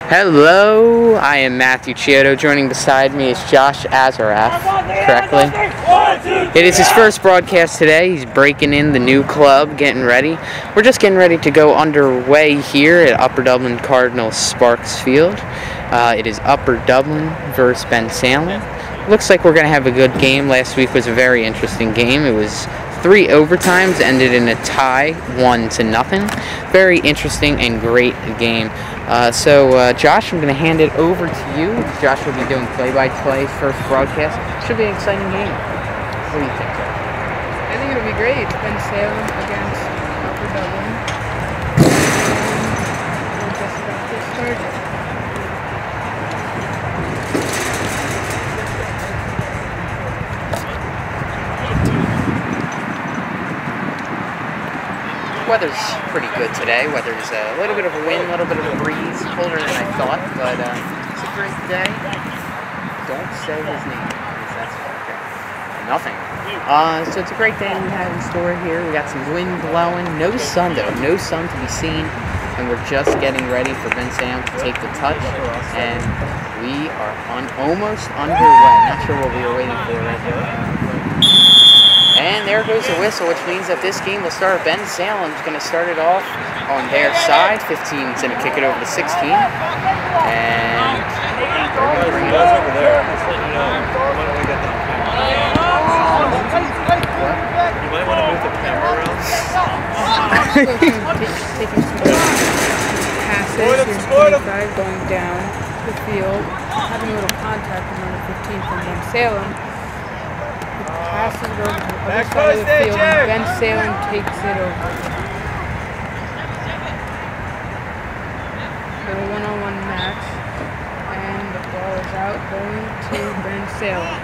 Hello, I am Matthew Chiodo. Joining beside me is Josh Azaraf, correctly. It is his first broadcast today. He's breaking in the new club, getting ready. We're just getting ready to go underway here at Upper Dublin Cardinals Sparks Field. It is Upper Dublin versus Bensalem. Looks like we're going to have a good game. Last week was a very interesting game. It was 3 overtimes, ended in a tie, 1-0. Very interesting and great game. Josh, I'm going to hand it over to you. Josh will be doing play-by-play first broadcast. Should be an exciting game. What do you think? I think it'll be great. It's Bensalem against Upper Dublin. We're just about to get started. Weather's pretty good today. Weather's a little bit of a wind, a little bit of a breeze, colder than I thought, but it's a great day. Don't say his name, because that's okay. Nothing. So it's a great day we have in store here. We got some wind blowing, no sun though, no sun to be seen, and we're just getting ready for Bensalem to take the touch, and we are almost underway. Not sure what we were waiting for right now. And there goes the whistle, which means that this game will start. Bensalem's going to start it off on their side. 15's going to kick it over to 16. And they're going to bring it up. You might want to move the camera around. Taking some passes. Here's 25 going down the field. Having a little contact with number 15 from Bensalem. Passes it over to the other side of the field, and Bensalem takes it over. A one-on-one match, and the ball is out going to Bensalem.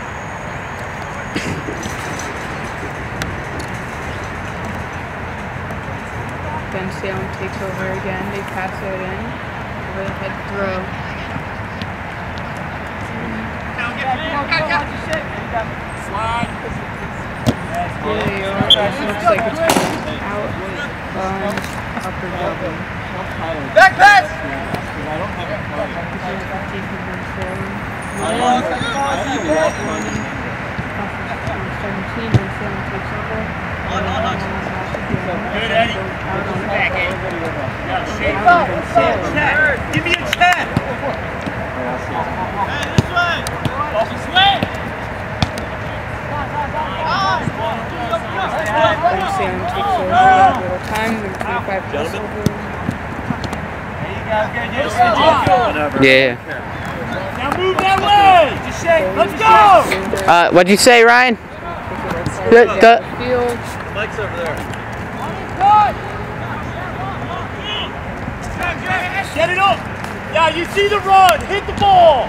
Bensalem takes over again. They pass it in. Over the head throw. Slide. Here they are. It looks like it's going out on Upper Dublin. Back pass! This is 15 from Bensalem. 17, Bensalem takes over. Good, Eddie. Out on the back end. Give me a check! Hey, this way! This way! Bensalem takes over a little time. Number 25 goes over. Yeah. Now move that way! Just shake. Let's go! What'd you say, Ryan? Field. Mike's over there. Get it up! Yeah, you see the run! Hit the ball!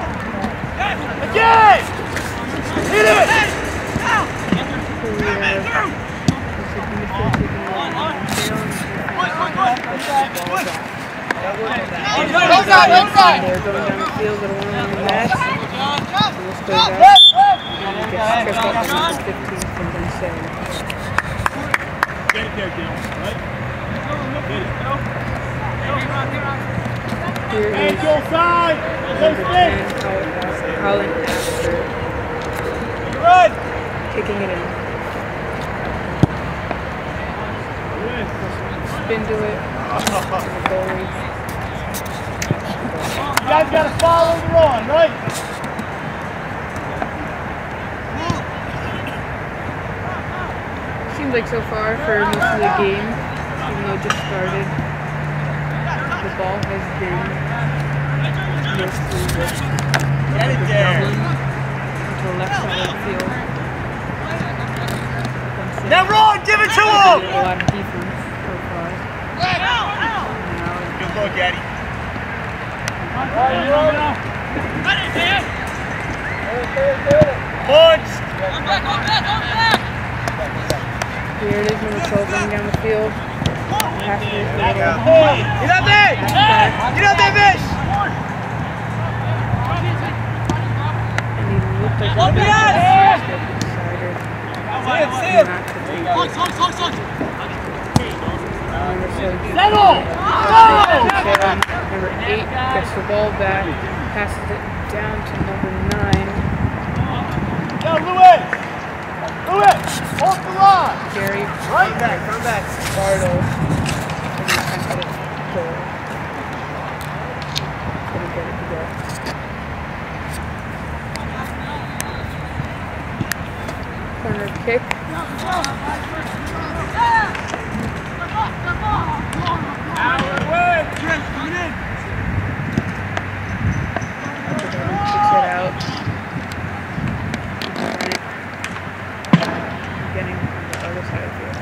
Again! Hit it! They're going down the field at a one-on-one match. And this goes out. And it gets tripped up on number 15 from Bensalem. Get it there, Dylan. Right? Get it. Here is Go side! number 10, Colin Astor, Run! kicking it in. Spin to it. The goalie. You guys gotta follow the run, right? Seems like so far for most of the game, even though it just started, the ball has been mostly with Dublin to the left side of the field. Now run! Give it to him! A lot of defense so far. Good look, Eddie. Punch! Here it is, number 12 running down the field. Pass it a little. Get out there! Get out there, Vish! And he looked like Open he it! decided See it! not to take it. Settle! Go! Number 8 gets the ball back, passes it down to number 9. Yo, Louis! Louis! Off the line! Gary. Right back, come back. Bartle. Couldn't get it to go. Corner kick. Kicks it out. Getting on the other side of the field.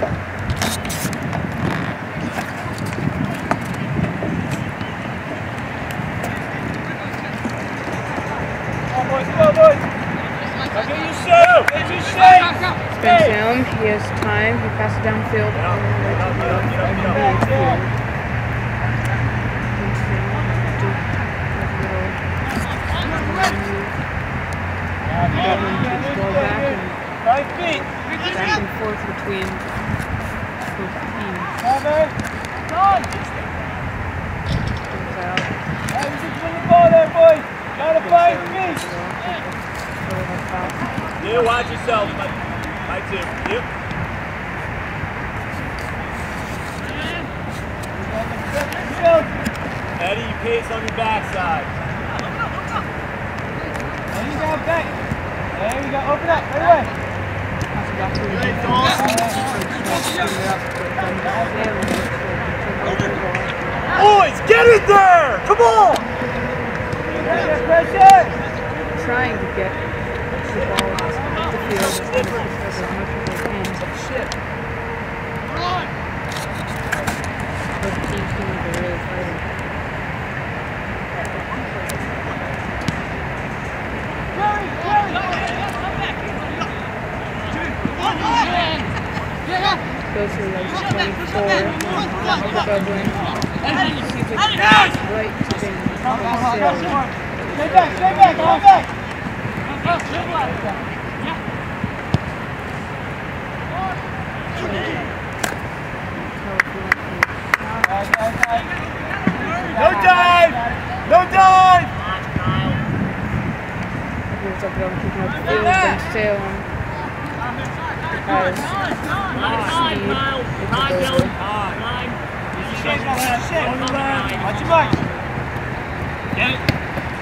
Bensalem, he has time, he passes downfield and right to the back and forth between both teams. Comes out. Yeah, watch yourself. My team. Yep. Eddie, you pace on your backside. There you go, back. There you go, open up, right away. Boys, get it there! Come on! Trying to get the ball off the field as much as they can. Both teams can be really fighting. Goes to like 24 over Dublin. Sees it right to Bensalem. Stay back, go back! No dive! No dive! Here's up there, kicking up the field. Bensalem has speed. Watch your back. Get it.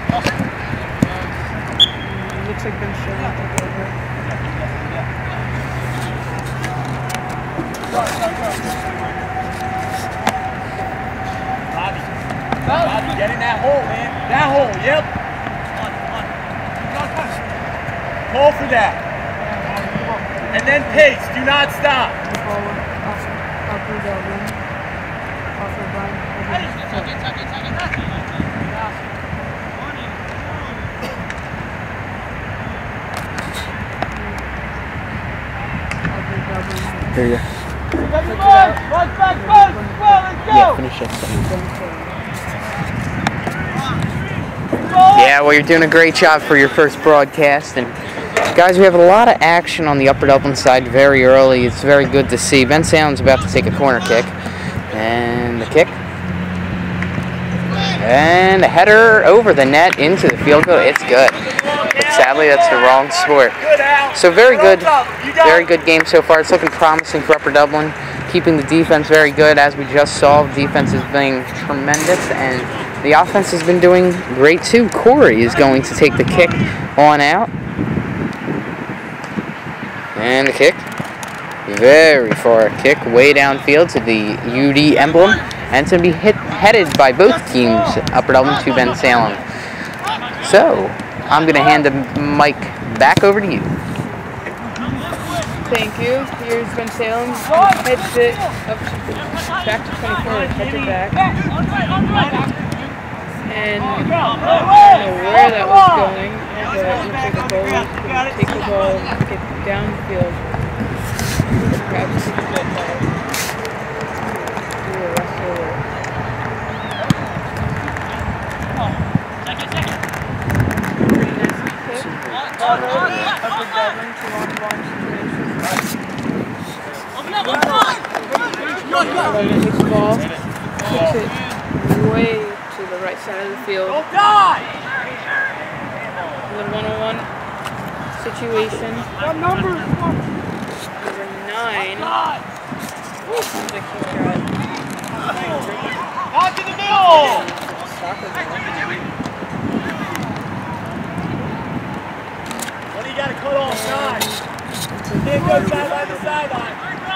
Looks like Bensalem took over. Bobby, get in that hole, man. That hole, yep. Call for that. And then pace, do not stop. The ball went off of Dublin. Off of Brian. Here you go. Yeah, finish it. Yeah, well, you're doing a great job for your first broadcast. And guys, we have a lot of action on the Upper Dublin side very early. It's very good to see. Bensalem's about to take a corner kick. And the kick. And a header over the net into the field goal. It's good. But sadly, that's the wrong sport. So very good game so far. It's looking promising for Upper Dublin. Keeping the defense very good, as we just saw. The defense is being tremendous, and the offense has been doing great too. Corey is going to take the kick on out. And the kick. Very far kick, way downfield to the UD emblem. And to be headed by both teams, Upper Dublin to Bensalem. So, I'm going to hand the mic back over to you. Thank you. Here's Bensalem. Heads it up back to 24. Heads it back. And I don't know where that was going, but it looks like the ball is going to take the ball and get downfield. Perhaps the ball do the rest of the work. Takes the ball, kicks it way to the right side of the field. Don't die! A little one-on-one situation. What number? Number 9. Seems like he's got Out to the middle! soccer ball. What do you got to cut off side? Can't go sideline to sideline.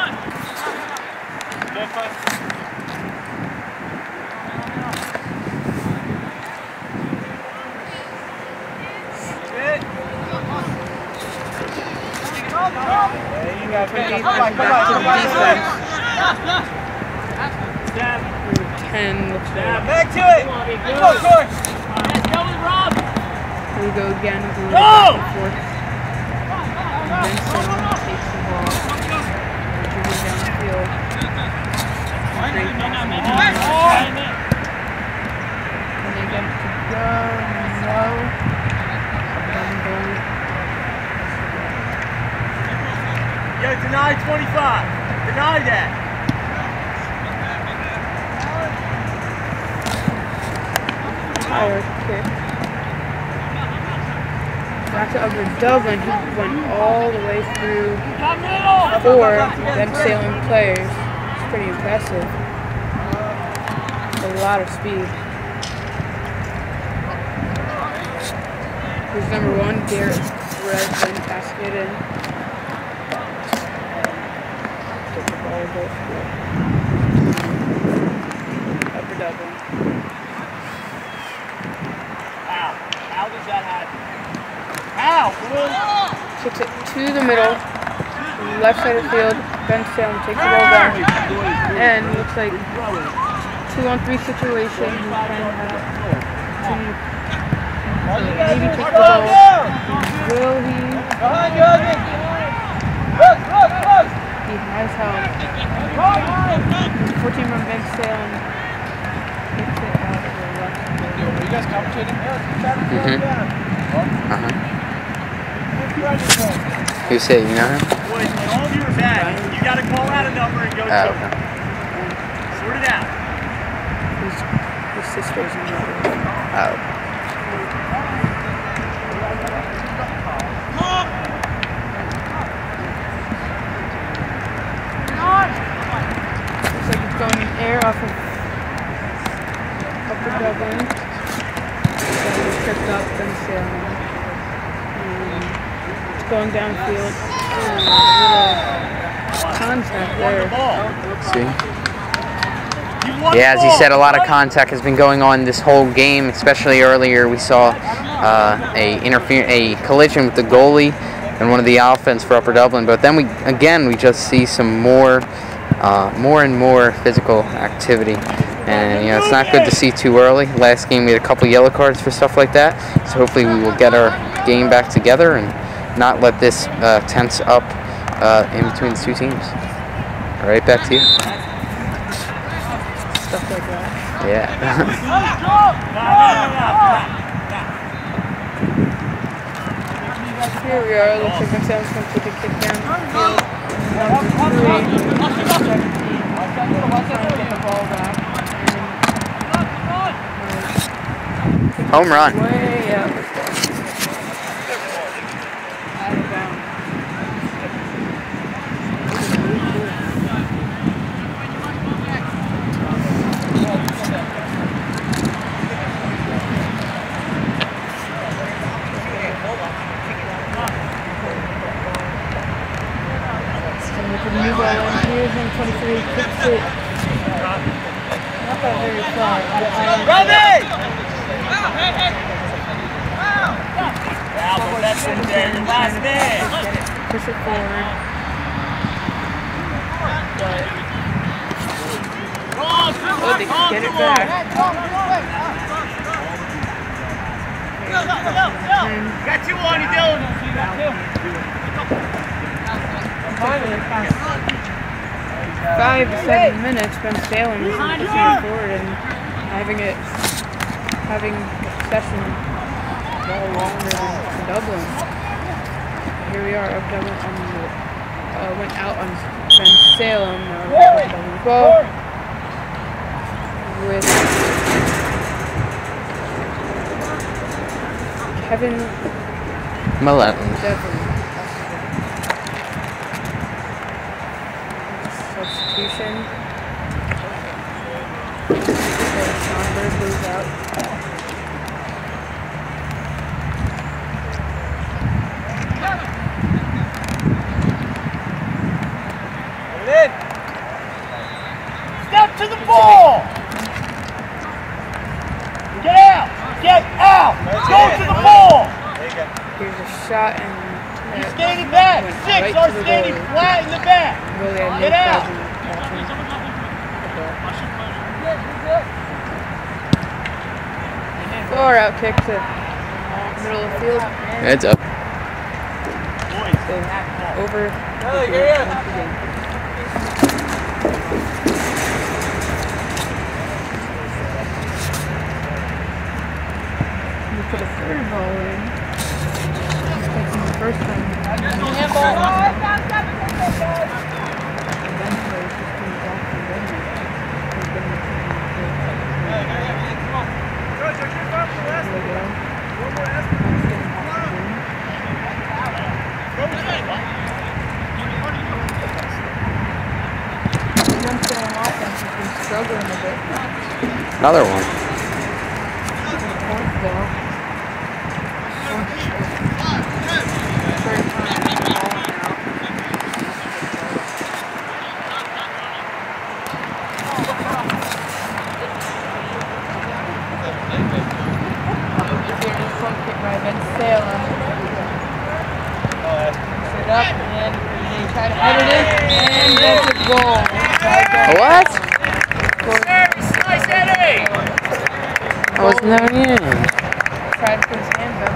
Back to the defense. Number 10 looks like. Back to it! Go, George! Here we go again. Back and forth. Benson takes the ball. Dribbling down the field. Great pass. And they get to go. No. Doesn't go. Yo, deny 25. Deny that. Power kick. Back to Upper Dublin. He went all the way through 4 Bensalem players. It's pretty impressive. A lot of speed. Here's number 1, Garrett Redden, passing it in. Take the ball, go through. Upper Dublin. How does that happen? How? Kicks it to the middle, left side of the field. Bensalem takes the ball down, and looks like 2-on-3 situation. He's trying to have to maybe take the ball. Will he? He has help. 14 from Bensalem. Kicks it out to the left. Are you guys commentating? Who said, you know him? Boys, when all of you are back, you got to call out a number and go to it. Sort it out. His sister's in there. Oh. Looks like it's going in air off of Upper Dublin. So he's tripped up Bensalem. It's going downfield. A little contact there. See? Yeah, as he said, a lot of contact has been going on this whole game, especially earlier. We saw a collision with the goalie and one of the offense for Upper Dublin. But then we just see some more and more physical activity. And, you know, it's not good to see too early. Last game we had a couple yellow cards for stuff like that. So hopefully we will get our game back together and not let this tense up in between the two teams. All right, back to you. Stuff like that. Yeah. Here we are. Looks like Bensalem's going to take a kick down the field. Number 3, 17. Trying to get the ball back. Home run. Way up. Out of bounds. New ball in. Here's number 23. Kicks it. Not that very far. Robbie! Last man. Push it forward. Oh, they can get it back. Got two on you, Dylan. 5 to 7 minutes, Bensalem is pushing forward and having possession well longer than Dublin. Here we are, up Dublin went out on Bensalem. Now Dublin ball with Kevin Malone. Devlin. Substitution. Sonberg goes out. Step to the ball! Get out! Get out! Go to the ball! Here's a shot and You're skating back! Six are skating flat in the back! really had no Get out! problem watching the ball. Four out kick to middle of the field. Heads up. So over. We put a third ball in. Expecting the first time. Struggling a bit. Another one. Point though. Third time, ball out. Here's front kick by Ben Salem. Set up and they try to head it in and that's a goal. What? Nice heading! I was never in. Tried to put his hands up.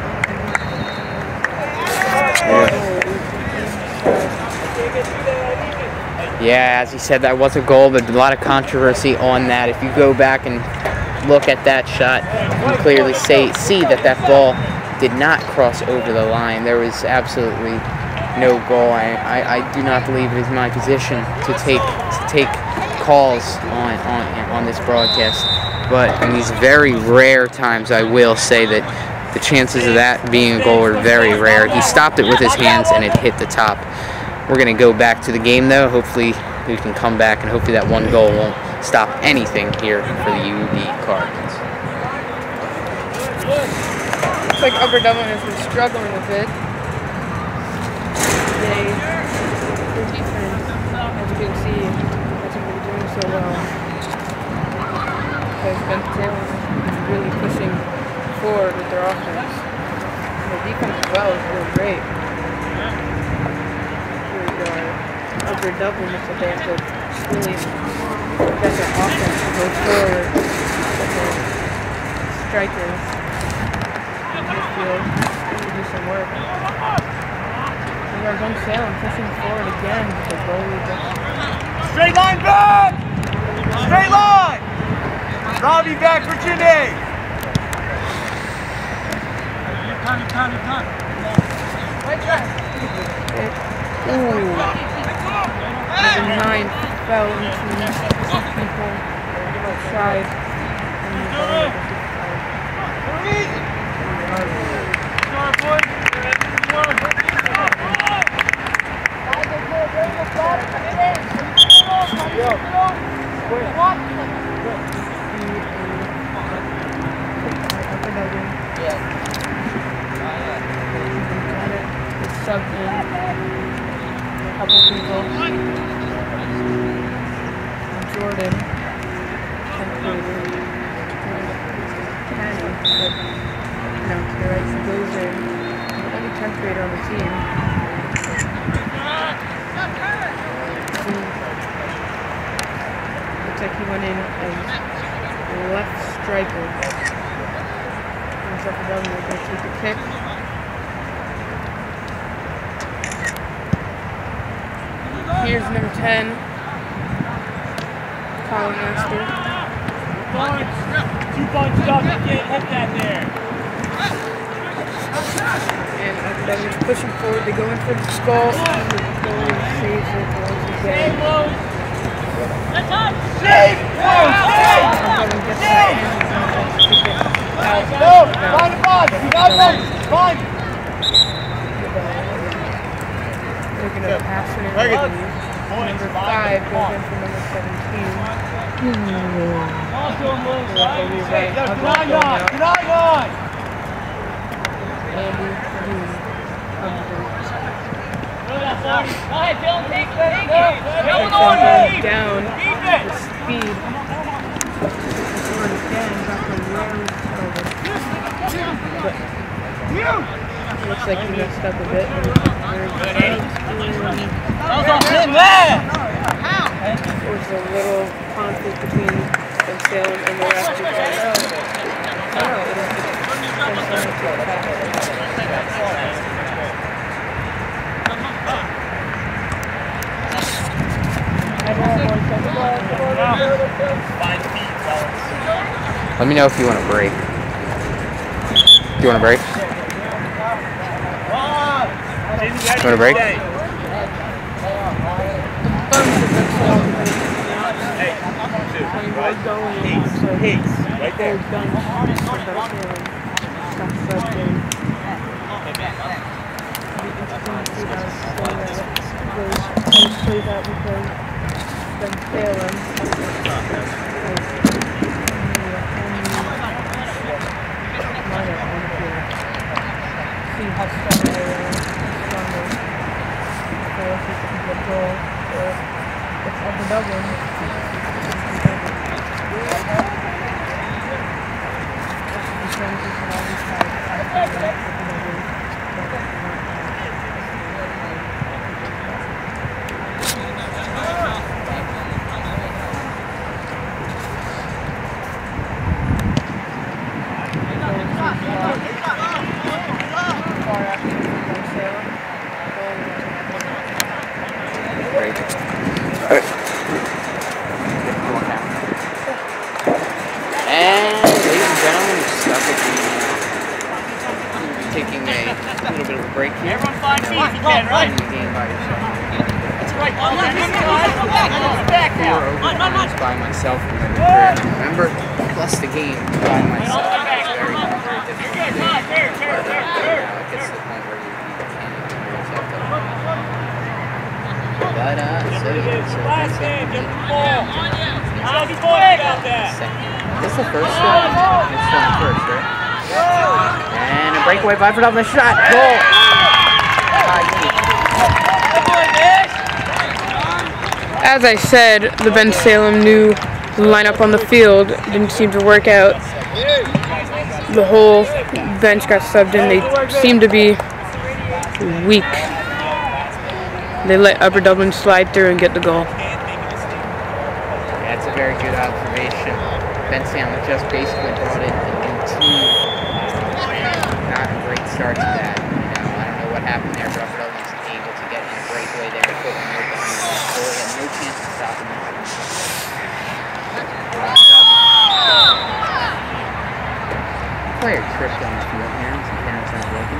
Yeah, as he said, that was a goal. There's a lot of controversy on that. If you go back and look at that shot, you can clearly see that that ball did not cross over the line. There was absolutely no goal. I do not believe it is my position to take calls on this broadcast, but in these very rare times, I will say that the chances of that being a goal are very rare. He stopped it with his hands and it hit the top. We're going to go back to the game though. Hopefully we can come back and hopefully that one goal won't stop anything here for the UD Cardinals. Looks like Upper Dublin has been struggling a bit. Their defense, as you can see, hasn't been doing so well. Because Ben Salem is really pushing forward with their offense. And their defense as well is really great. Here we go. Upper Dublin looks like they have to really get their offense to go forward. But their strikers in midfield to do some work. Ben Salem pushing forward again with the goalie. Straight line back! Straight line! Robbie back for Jimmy! Ooh. Number 9 fell into some people outside. Subbed in a couple people. Jordan, 10th grader. No, you're right, he goes in. The only 10th grader on the team. Looks like he went in as left striker. And so for Dublin, we're going to take a kick. Here's number 10, Colin Master. Too bunched up, you can't hit that there. And Dublin pushing forward, they go in for the skull, and the goalie saves it once again. Save! Dublin gets that in, and kick it out. Go! Find the box! You got it! Fine. Looking at a pass interview. Number 5 goes in for number 17. Go ahead, Dylan, take it. Down the speed. Looks like he messed up a bit. There's a little conflict between Bensalem and the rest because Let me know if you want a break. Do you want a break? You want a break? Peace. Right there. See how strong they are, stronger. So if you can get a goal, or it's Upper Dublin. And ladies and gentlemen, we're stuck with taking a little bit of a break here. Everyone find me if you can, right? The game by yourself. That's right. Back now. By myself and then remember, plus the game by myself. It's very, very difficult. It gets to the point where you can't yourself. But so that's it. I'll be quick out there. This is the first one. It's the first, right? And a breakaway by Dublin shot. Goal. As I said, the Bensalem new lineup on the field didn't seem to work out. The whole bench got subbed in. They seemed to be weak. They let Upper Dublin slide through and get the goal. That's a very good observation. Bensalem just basically brought in two. Not a great start to that. I don't know what happened there, but Upper Dublin was able to get in a breakaway there and put one right behind the goal. He had no chance to stop him. Player tripped on the field here. Some parents aren't looking.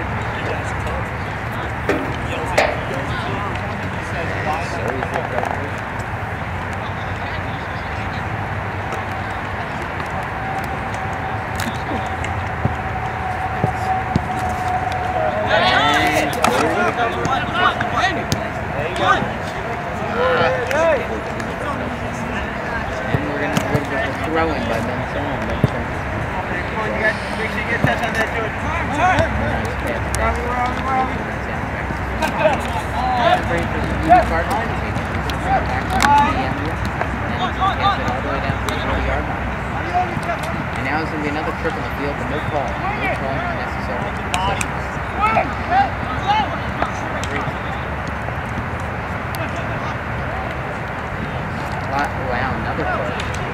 And we're going to have a little bit of throwing by Bensalem. And now it's going to be another trip on the field, but no call. No call necessary. Wow, another call.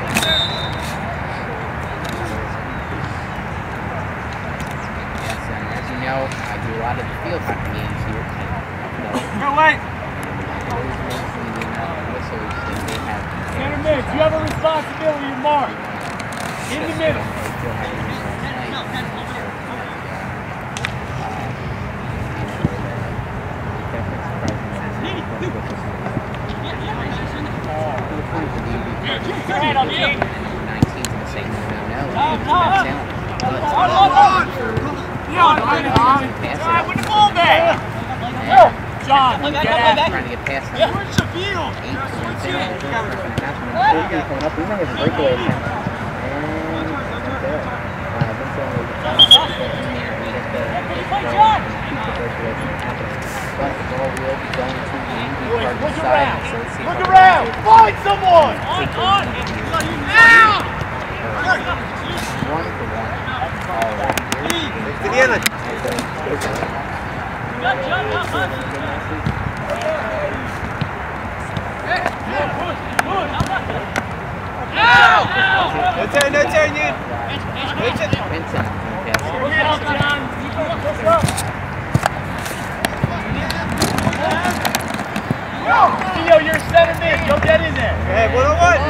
Yes, and as you know, I do a lot of the field hockey games here. Go away. Center mid, you have a responsibility to mark. In the middle. John. Trying to get past him. Where's Shabil? Coming up, we might have a breakaway attempt. But the ball will be going to the Cardinals side. So let's see. Look around! Find someone! On! 1-1. No turn, you. Vincent. Theo, you're center mid. Go get in there. Hey, 1-1.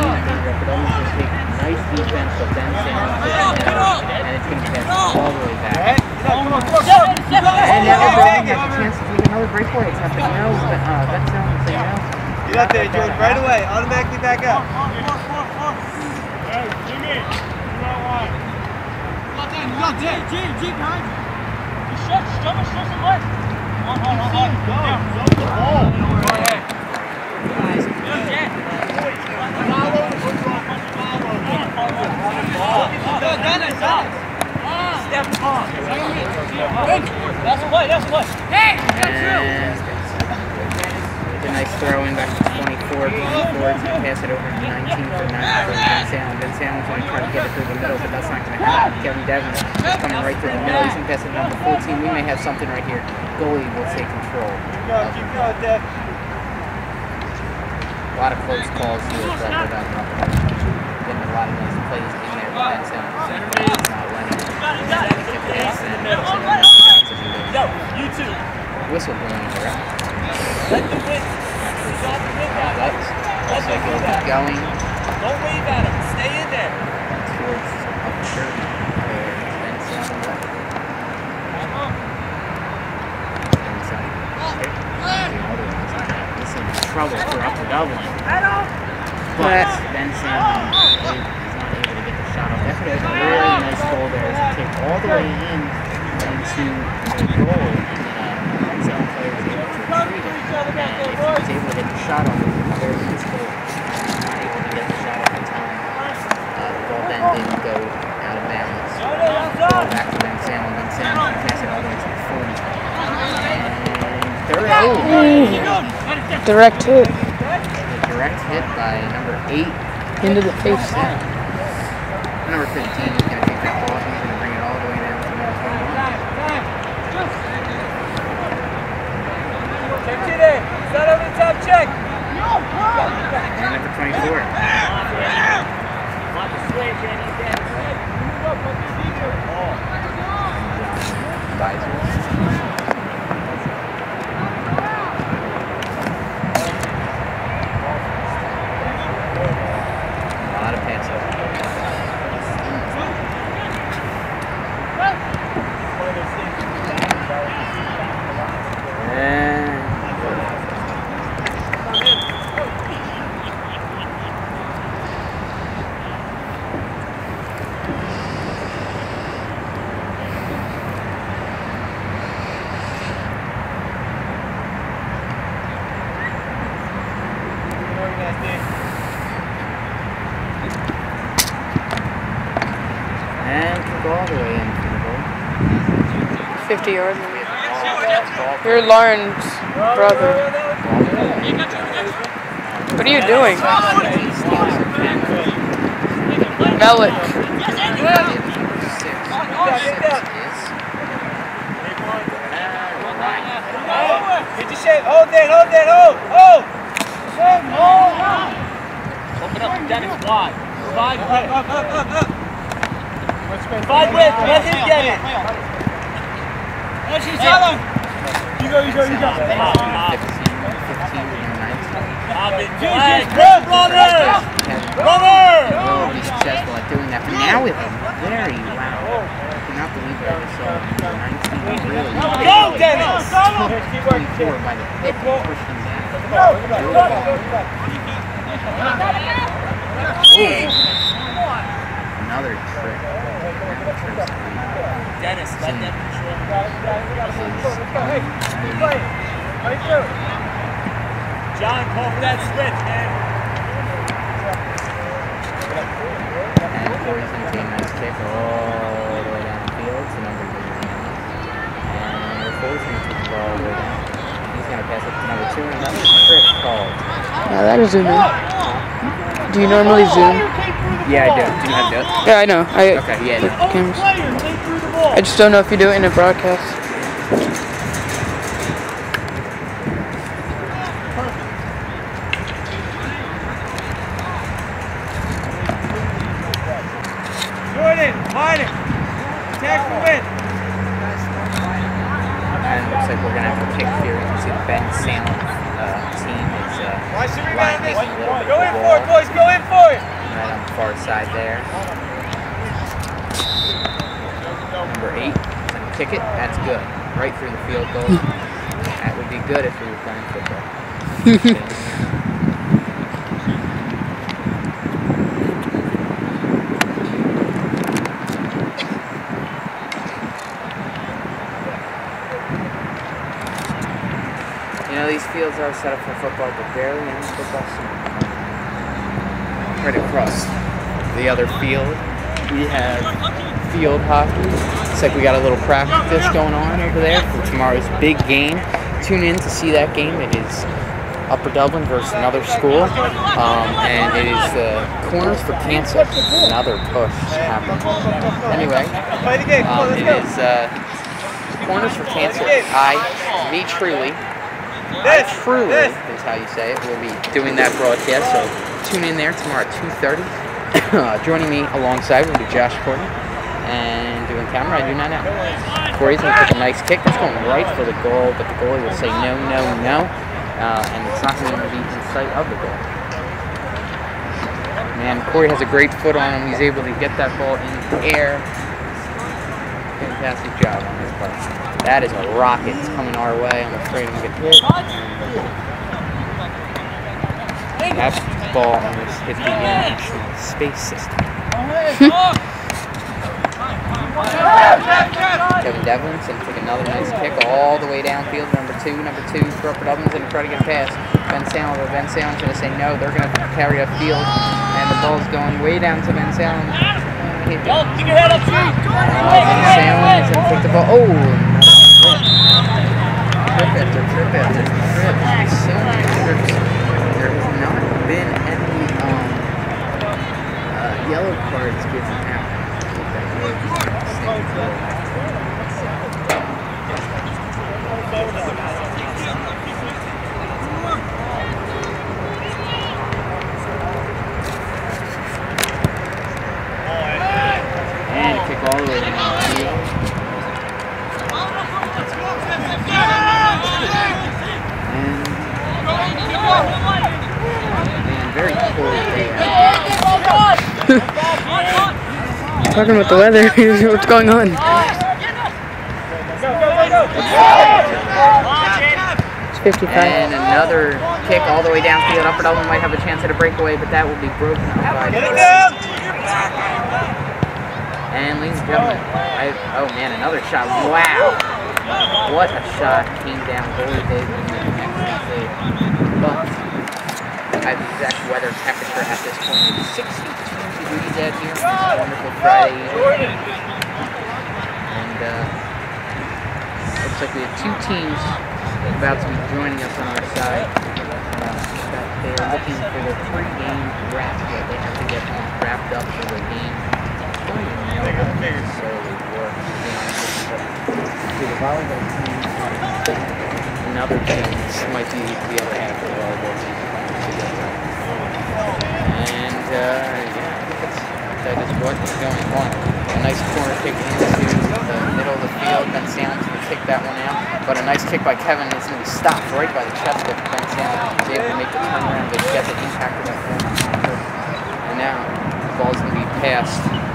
Nice defense, but then and it's going to pass all the way back. Come on. And now we're going to have a chance to take another breakaway attempt. But no, that's no. Get up there, Jordan, right away. Automatically back up. Hey, Jimmy, you are one. You got G behind you. You should some left. Go the ball. That's what. Hey, a nice throw in back to 24. 24 is going to pass it over to 19 for 9 for Vince Allen. Vince Allen's going to try to get it through the middle, but that's not going to happen. Kevin Devin is coming right through the middle. He's going to pass it number 14. We may have something right here. Goalie will take control. Keep going, Dev. A lot of close calls here, but we're getting a lot of nice plays in there. Vince Allen is not letting it pass and Yo, you too. whistle blowing around. Let the wind. Stop the wind out. Looks like it'll be going Don't wave at him. Stay in there. towards upper shirt. This is trouble for Upper Dublin. But Benson is not able to get the shot off. That could have been a really nice goal there as it kicked all the way in into the goal. Benson player was able to retreat it. And if he was able to get the shot off, it was a very nice goal. Not able to get the shot off in time. The ball then didn't go out of bounds. Ball back to Benson. Benson pass it all the way to the 40. And Direct hit. Direct hit by number 8 Into the face. Number 15 is going to take that ball. He's going to bring it all the way down to number 21. Check it in. Set over the top, check. And number 24. Advisors. A lot of passes. And kick all the way in for the goal. 50-yard line. You're Lauren's brother. What are you doing? Melick. Get your shape. Hold it. Open up Dennis wide. Five width. Let him get it. You go. 15 and 19. Brother! Will be successful at doing that. But now with a very wow. I cannot believe that I saw number 19 really Go, Dennis! 24 by the hip pushed him down. Another trick. Dennis, let them control. John, call for that switch, man. And Corey's going to take a nice kick all the way down the field to number 3. And number 4 is going to take the ball all the way down. He's going to pass it to number 2 and another trip called. Now that'll zoom in. Do you normally zoom? Yeah, I do. Do you know how to do it? Yeah, I know. Okay, yeah, no. Cameras. I just don't know if you do it in a broadcast. Jordan, line it. Attack the win. And it looks like we're going to have a kick here. You can see the Ben Salem team is lining a little bit Go of in the for it, wall. boys. Go in for it. Right on the far side there. Number 8, gonna kick it. That's good. Right through the field goal. That would be good if we were playing football. You know, these fields are set up for football, but barely any football season. Right across the other field, we have field hockey. It's like we got a little practice going on over there for tomorrow's big game. Tune in to see that game. It is Upper Dublin versus another school, and it is the Corners for Cancer. Another push happening. Anyway, it is Corners for Cancer. Me truly, is how you say it, will be doing that broadcast, so tune in there tomorrow at 2:30. Joining me alongside will be Josh Porter, and doing camera, I do not know. Corey's going to take a nice kick. That's going right for the goal, but the goalie will say no, no, no, and it's not going to be in sight of the goal. Man, Corey has a great foot on him. He's able to get that ball in the air. Fantastic job on his part. That is a rocket. It's coming our way. I'm afraid I'm going to get hit. That ball almost hit the International Space System. Kevin Devlin's going to take another nice kick all the way downfield. Number 2 for Upper Dublin's going to try to get a pass. Ben Salem, but Ben Salem's going to say no. They're going to carry upfield, and the ball's going way down to Ben Salem. Ben Salem is going to take the ball. Oh, another trip after trip. So many trips. There has not been any yellow cards given out. And kick all the way down the field. And very cold day out. Talking about the weather, what's going on? It's 55. And another kick all the way downfield. Upper Dublin might have a chance at a breakaway, but that will be broken up by. And ladies and gentlemen, oh man, another shot. Wow! What a shot. Came down goalie David. But I have the exact weather temperature at this point. It's 62 degrees out here. It's a wonderful Friday evening. And looks like we have 2 teams about to be joining us on our side. They are looking for their pre-game wrap. They have to get wrapped up for the game. I don't even know how it necessarily works, to be honest with you. The volleyball team, another team, this might be the other half of the volleyball team together. And yeah, that is what is going on. A nice corner kick into the middle of the field. Ben Salem's going to kick that one out. But a nice kick by Kevin is going to be stopped right by the chest of Ben Salem. He's able to make the turnaround, but he gets the impact of that corner. And now the ball's going to be passed.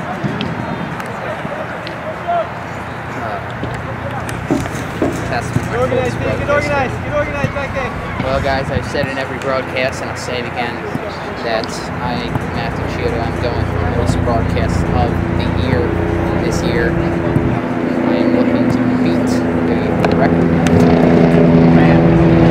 Get organized back there. Well, guys, I've said in every broadcast, and I'll say it again, that I, Matthew Chiodo, I'm going for the most broadcast of the year this year. I am looking to beat the record.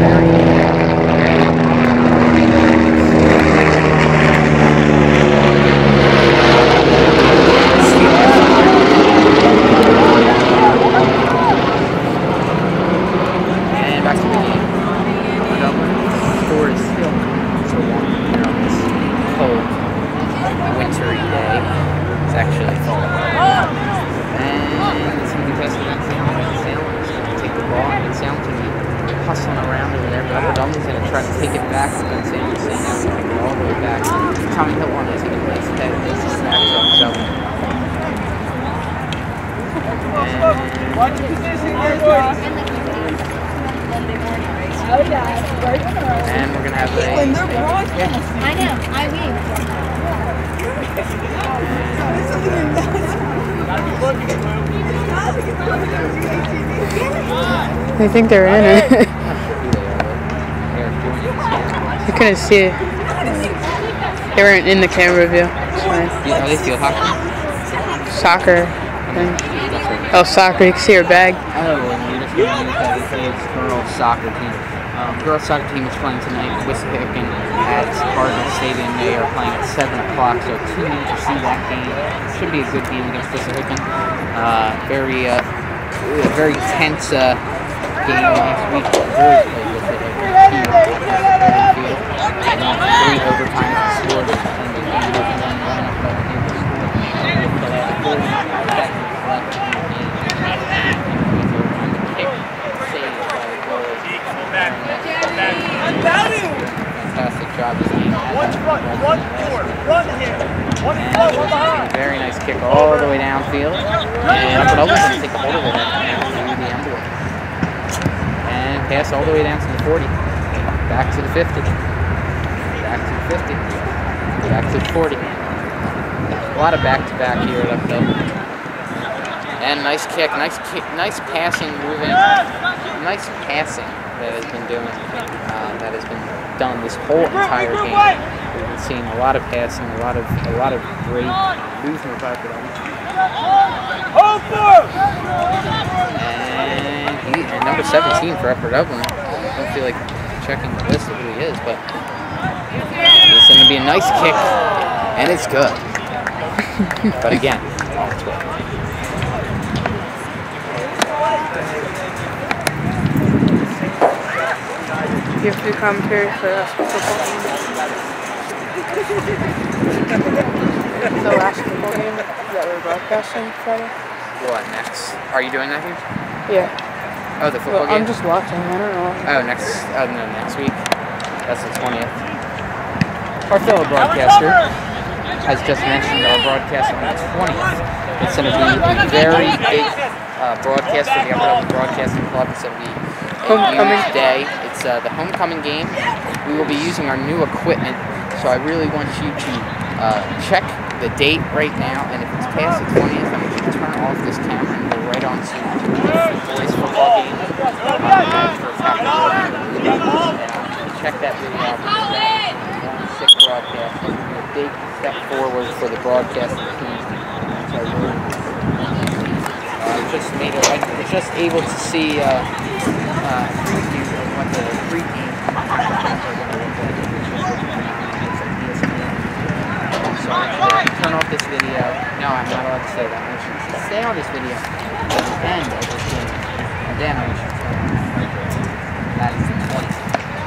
try to take it back to Ben Salem, saying no, we take it all the way back. Tommy Hill wanted to take a nice head of this back truck, so. Watch your position there, boys. And we're gonna have a. I know. I mean. I think they're in it. I couldn't see it. They weren't in the camera view. Are they field hockey? Soccer. Oh, soccer. You can see her bag. Oh, and we're just going to use that as the girls' soccer team. Girls' soccer team is playing tonight at Wissahickon at Cardinal Stadium. They are playing at 7 o'clock, so tune in to see that game. Should be a good game against Wissahickon. Very tense game last week. The boys played Wissahickon. 3 overtimes scored, and the game wasn't done well enough by the Neighbors. 40 seconds left in the game. Kick saved by the goals. Fantastic job this game. One front, one forward, front here. One front, one behind. Very nice kick all the way downfield. And Upper Dublin going to take a hold of it through the envelope. And pass all the way down to the 40. Back to the 50. Back to the 50. Back to the 40. A lot of back-to-back here at Upper Dublin. And nice kick, nice passing, moving, nice passing that has been done this whole entire game. We've been seeing a lot of passing, a lot of great movement by Upper Dublin. And number 17 for Upper Dublin. I don't feel like checking the list of who he is, but it's going to be a nice kick, and it's good. But again, off to it. You have to do commentary for us football game. The last football game that we're broadcasting Friday. What next? Are you doing that here? Yeah. Oh, the football game? I'm just watching. I don't know. Oh, next week. That's the 20th. Our fellow broadcaster has just mentioned our broadcast on the 20th. It's going to be a very big broadcast for the Upper Dublin Broadcasting Club. It's going to be a huge day. It's the homecoming game. We will be using our new equipment, so I really want you to check the date right now, and if it's past the 20th, I want you to turn off this camera and go right on to the boys football game. Check that video out. It's a sick broadcast. It's a big step forward for the broadcasting team. So I was just able to see preview of what the pre-game are going to look like. So turn off this video. No, I'm not allowed to say that. I want you to stay on this video at the end of this game. And then I want you to turn off. That is the 20th.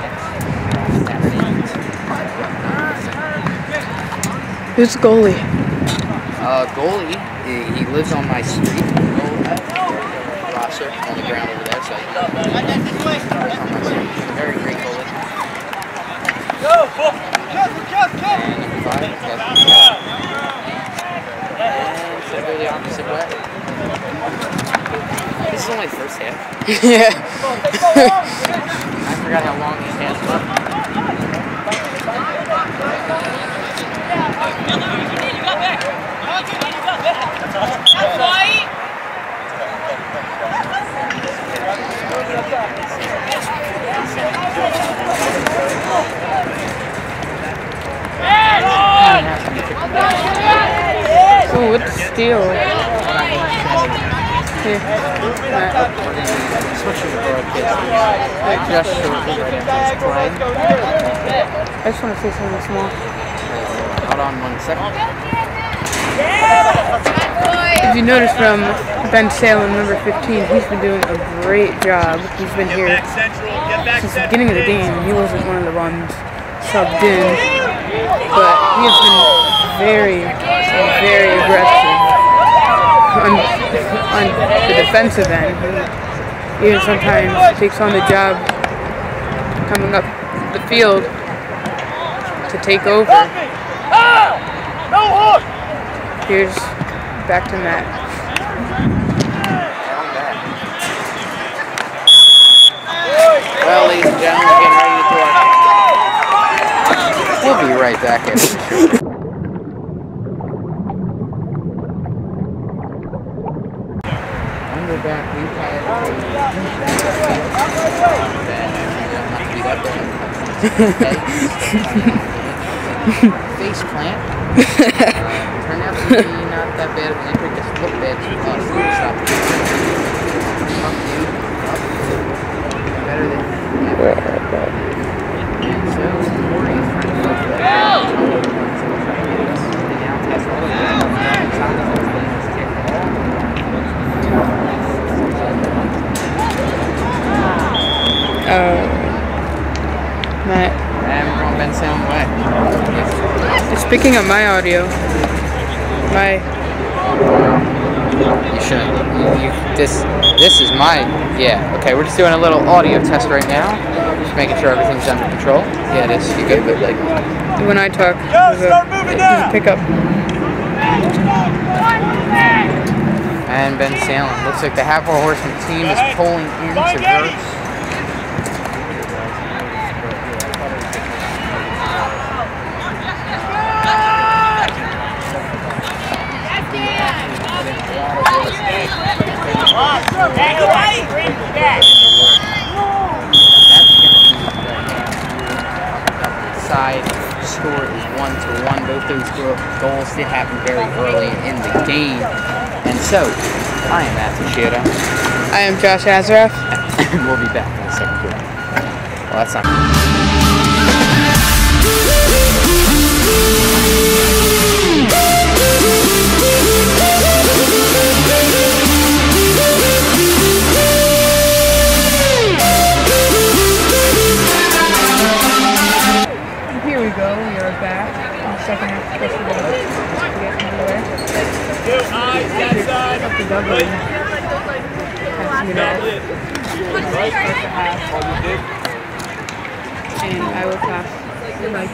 Who's the goalie? Goalie, he lives on my street. Roster on the ground over there, so I can on my street. Very great goalie. Go! And number 5, and so go the opposite way. This is only the first half. Yeah. I forgot how long these halves were. Ooh, it's steal. Here. Switching the broadcast. Just shortly right after this play. I just want to say something small. Hold on 1 second. If you notice from Ben Salem, number 15, he's been doing a great job. He's been here since the beginning of the game. He wasn't one of the ones subbed in, but he has been very, very aggressive on the defensive end. He even sometimes takes on the job coming up the field to take over. Here's back to Matt. Well, ladies and gentlemen, we're getting ready to do our... We'll be right back after the show. We're back. We've had face plant. Turned out to be not that bad of an injury, just looked bad to us. Stop. Up, dude. Up. Better than ever. And so, Corey's trying to go for that. And now test all of this. Matt. And we're on Ben Salem way. Speaking of my audio, You should. This is my. Yeah. Okay. We're just doing a little audio test right now. Just making sure everything's under control. Yeah, it is. You good? But like. when I talk, there's a pickup. And Ben Salem. Looks like the half-hour horseman team is pulling into Gertz. Side score is 1-1. Both those goals did happen very early in the game. And so, I am Matt Teixeira. I am Josh Azaraf. And we'll be back in the second quarter. Well, that's not. Here we go. We are back in the second half. Of course, we're going to get underway. Up to Dublin. And I will pass the mic.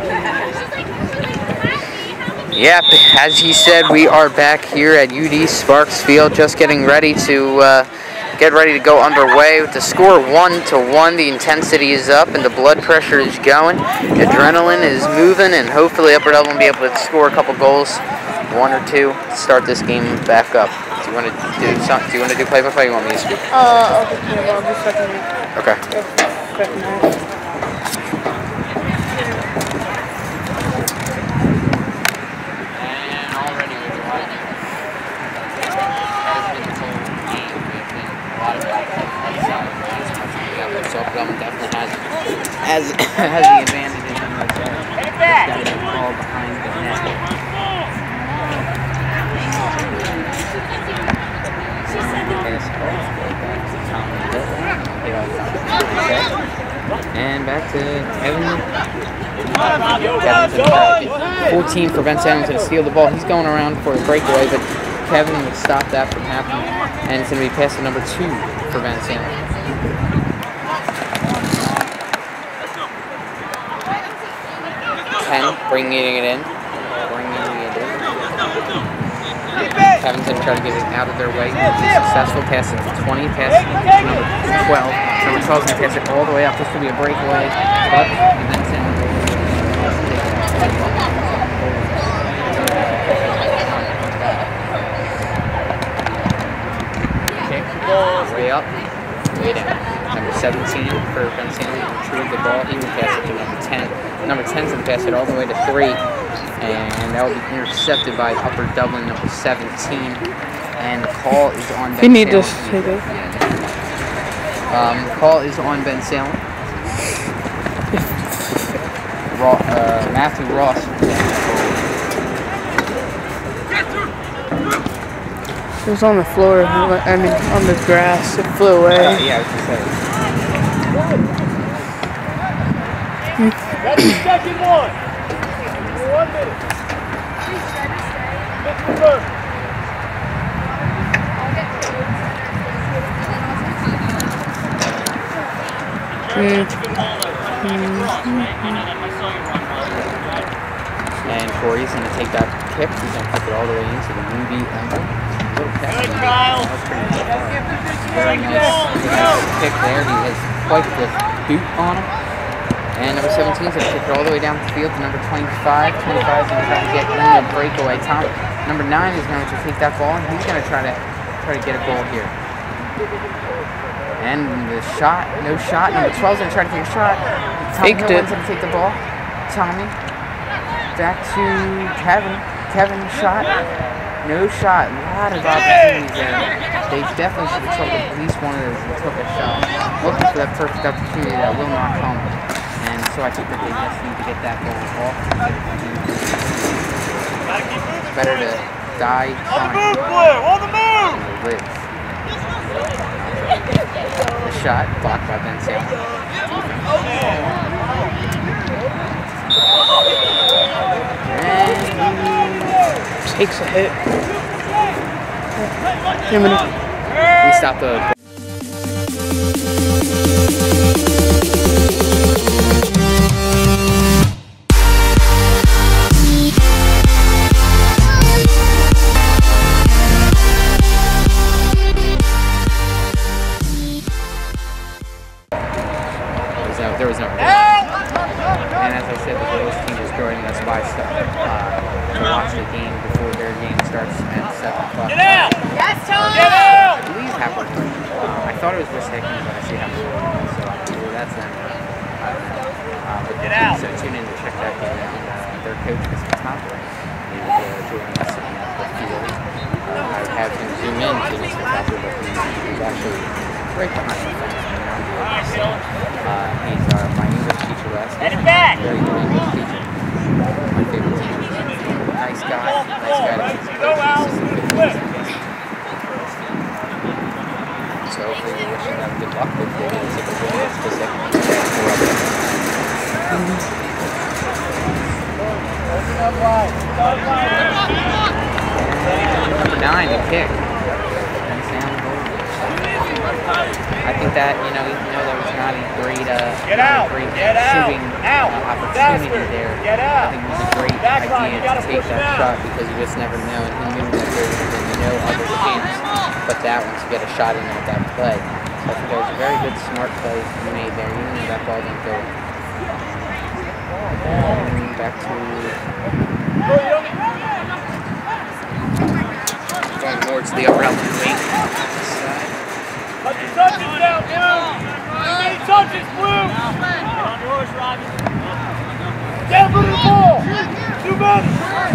Yep, as he said, we are back here at UD Sparks Field, just getting ready to go underway with the score 1-1. The intensity is up and the blood pressure is going. Adrenaline is moving, and hopefully Upper Dublin will be able to score a couple goals, 1 or 2, to start this game back up. Do you want to do something? Do you want to do play-by-play? Or you want me to speak? I'll just second it. Okay. Second half. Has the advantage in him, but he's got to get the ball behind the net. And back to Kevin. Kevin's 14 for Ben Salem to steal the ball. He's going around for a breakaway, but Kevin will stop that from happening. And it's going to be pass to number 2 for Ben Salem. Bringing it in. Kevin's going to try to get it out of their way. Successful pass it to 20. Pass to number 12. Number 12 is going to pass it all the way up. This could be a breakaway. But kick. Way up. Way down. Number 17 for Ben Salem to retrieve the ball. He will pass it to number 10. Number 10's going to pass it all the way to 3. And that will be intercepted by Upper Dublin, number 17. And the call is on Ben Salem. You need to take it. Call is on Ben Salem. Matthew Ross. It was on the floor. I mean, on the grass. It flew away. Yeah, I was going to say. That's the second one. 1 minute. And Corey's going to take that kick. He's going to kick it all the way into the UB angle. Little pass. Good, Kyle. That was pretty good. Very nice kick there. He has quite the boot on him. And number 17 is going to kick it all the way down the field to number 25. 25 is going to try to get in the breakaway. Number 9 is going to take that ball, and he's going to try to get a goal here. And the shot, no shot. Number 12 is going to try to take a shot. Faked it. Going to take the ball. Tommy. Back to Kevin. Kevin shot. No shot. A lot of opportunities there. They definitely should have took at least one of those and took a shot. Looking for that perfect opportunity that will not come. And so I think that they just need to get that ball off. It's better to die On the move, Blue! On the move! live. The shot blocked by Ben Salem. And Takes a hit. we stopped the. There was no reason. And as I said, the girls team is joining us by stuff to watch the game before their game starts at 7 o'clock. Get out! Yes, Tom! Get out! I believe Happer. I thought it was West Hickman, but I see Happer. So that's them. But Get out! So tune in to check that game out. Their coach is top right and joining us in the field. I would have him zoom in to Mr. Topper, but he's actually right behind the fence. He's my English teacher last Get it back! Very good English teacher. My favorite teacher. Nice guy. Nice guy to teach. Go out! So hopefully we wish them good luck. Hopefully they take a win this second. Number 9, the kick. I think that, even though there was not a great, shooting opportunity there, I think it was a great idea to take that shot because you just never know, and he knew that there was no other chance but that one to get a shot in at that play. So I think that was a very good, smart play he made there, even though that ball didn't go. And back to going more to the upper element wing. Touch it down, Blue! Touch it, Blue! Get on yours, Robbie. Down to the ball! 2 men!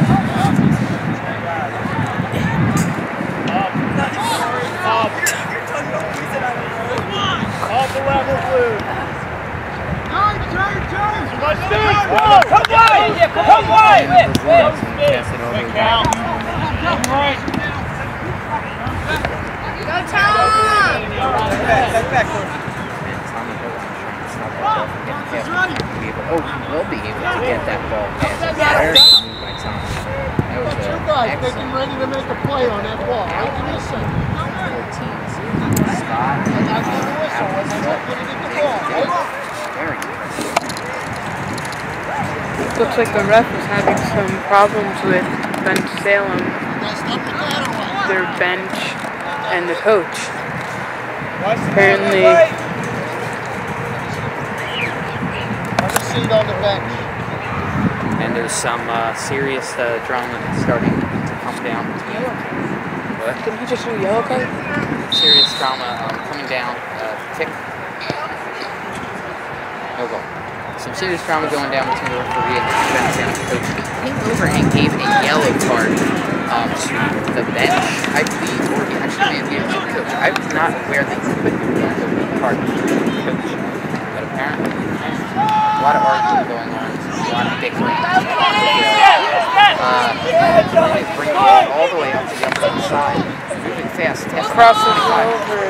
Off the level, Blue! Come wide! Come wide! Quick out! Come right! Go, Tom! Back, he will be able to get that ball past. Very good move by Tom. That was Two guys getting ready to make a play on that ball. Right? Give me a second. 14. Scott. Very good. Looks like the ref was having some problems with Ben Salem, their bench, and the coach. Apparently, Have a seat on the bench. And there's some serious drama that's starting to come down. What? didn't he just do a yellow card? Serious drama coming down. Tick. No goal. Some serious drama going down between the referee and the Ben Salem coach. He came over and gave a yellow card to the bench, I believe, or he actually may have given it to the coach. I was not aware that he could give a yellow card to the coach, but apparently a lot of arguing going on, a lot of bickering. They bring it all the way up to the opposite side, moving fast. Crosses over.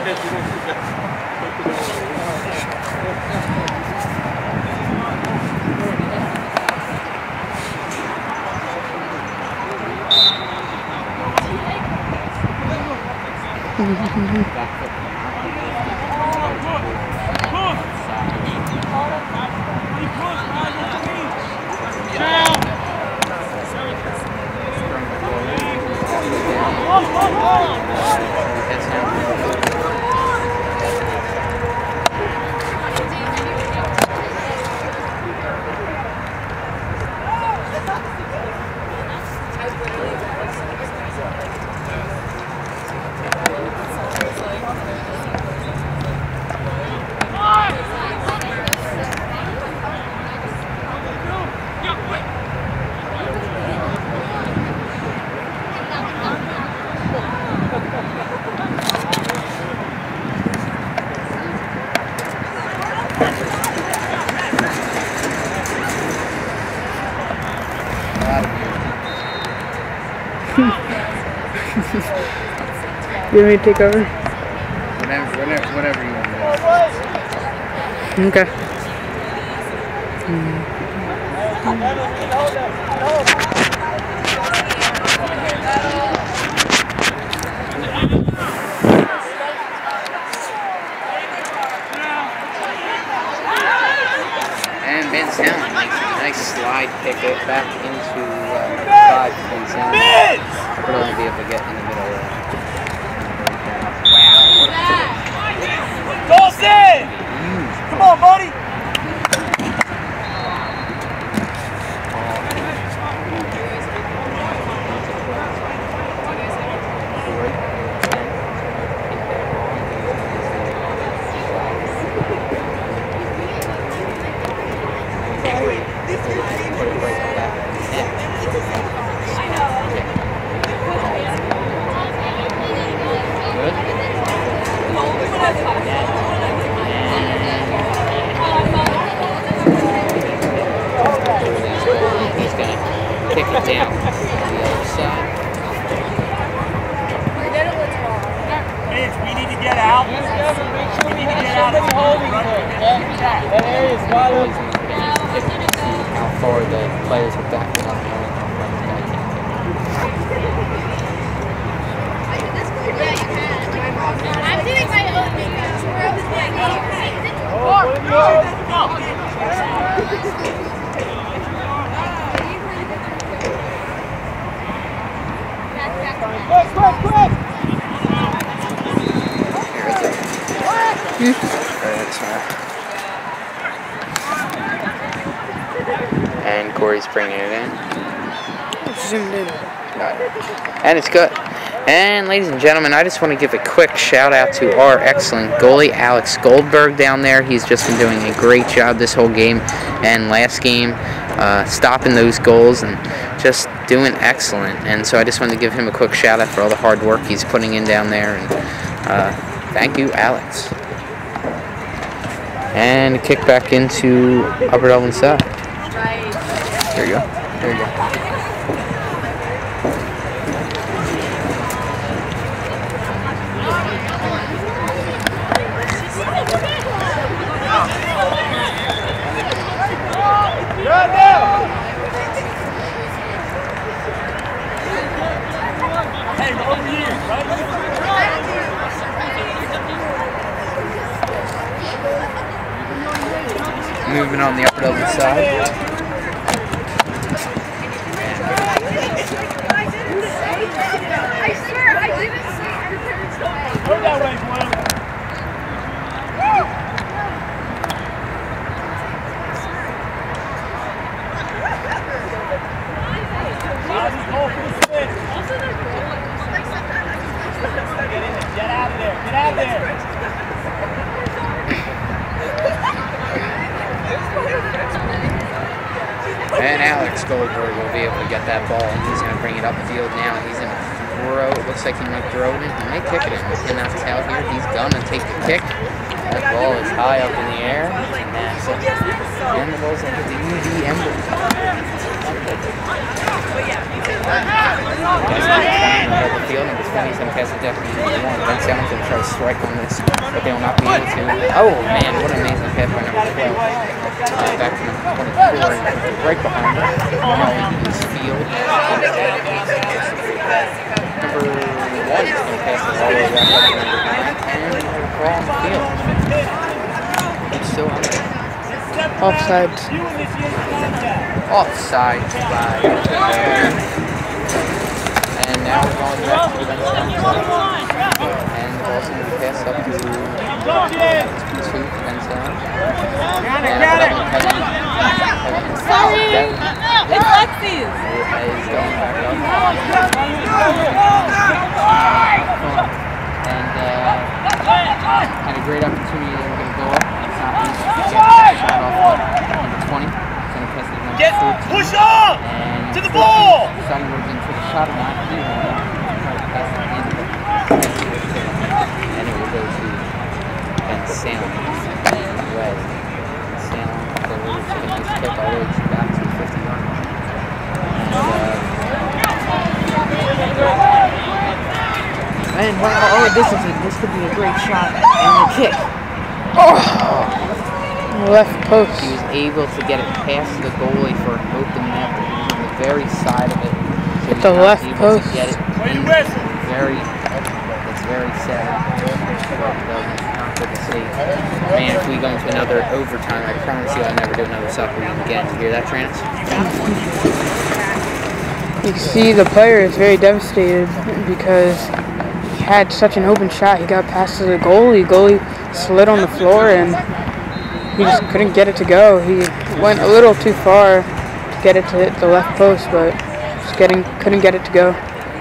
You want me to take over? Whatever you want. Okay. And Vince Allen makes a nice slide pick it back into 5 Vince Allen. We'll only be able to get in the middle of that. Dawson! Come on, buddy! Kick it down to the other side. Mitch, we need to get out. We need to get out. That area is wide open. How far the players are backing up. I'm doing my own makeup. We're open playing Quick! And Corey's bringing it in. Zoomed in. Got it. And it's good. And ladies and gentlemen, I just want to give a quick shout out to our excellent goalie, Alex Goldberg down there. He's just been doing a great job this whole game and last game, stopping those goals and just doing excellent. And so I just wanted to give him a quick shout out for all the hard work he's putting in down there. And thank you, Alex. And kick back into Upper Dublin side. There you go. There you go. Moving on the Upper Dublin side. I swear, I didn't say Go that way, Blue. Get out of there. Get out of there. And Alex Goldberg will be able to get that ball, and he's going to bring it upfield now. He's going to throw. It looks like he might throw it in. He may kick it in. We cannot tell here. He's going to take the kick. That ball is high up in the air, and that's it. And the ball's into the UD emblem. middle of the field, and he's going to pass it down to one. Ben Salmon's going to try to strike on this, but they will not be able to. Oh man, what an amazing pass by number 12. Back to number 24, right behind him. Now in this field. Number 1 is going to pass the ball way back up to number 9, and they're ball on the field. He's still on there. Offside. Offside by and now we're going back to the bench side. And the ball's going to be passed up to Ben Salmon. Sorry! It's Lexi's! Is going back up. And a great opportunity that we're going to go up. It's not easy to get shot off number 20. It's going to pass it to number 14. Push up! And To the ball! Sunward's into the shot and not here. And it will go to Ben Salmon. Red. Ben Salmon forward, taking his kick all the way back to the 50-yard line. And wow, this could be a great shot. And the kick. Left post. He was able to get it past the goalie for an open net. He was on the very side of it. So At the left post. To get it. It's very sad. Not good to see. Man, if we go into another overtime, I promise you I'll never do another soccer game again. You hear that, Trance? You can see the player is very devastated because he had such an open shot. He got past the goalie. Goalie slid on the floor and he just couldn't get it to go. He went a little too far to get it to hit the left post, but just couldn't get it to go.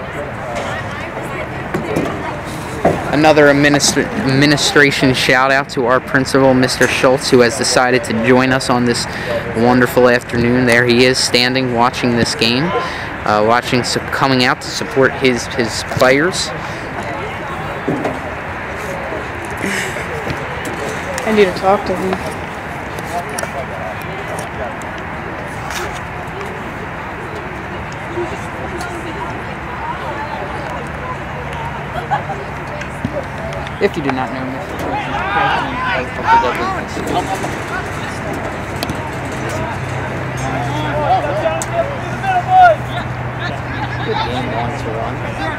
Another administration shout out to our principal, Mr. Schultz, who has decided to join us on this wonderful afternoon. There he is, standing, watching this game, coming out to support his players. I need to talk to him. If you do not know Mr. Schultz, he's president of the business. Good game, 1-1.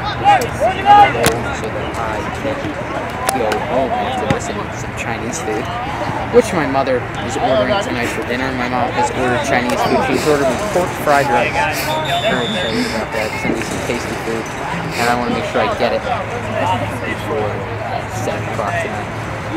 So that I can go home after this and eat some Chinese food, which my mother is ordering tonight for dinner. My mom has ordered Chinese food. She's ordered me pork fried rice. Very excited about that. It's going to be some tasty food, and I want to make sure I get it before 7 o'clock tonight.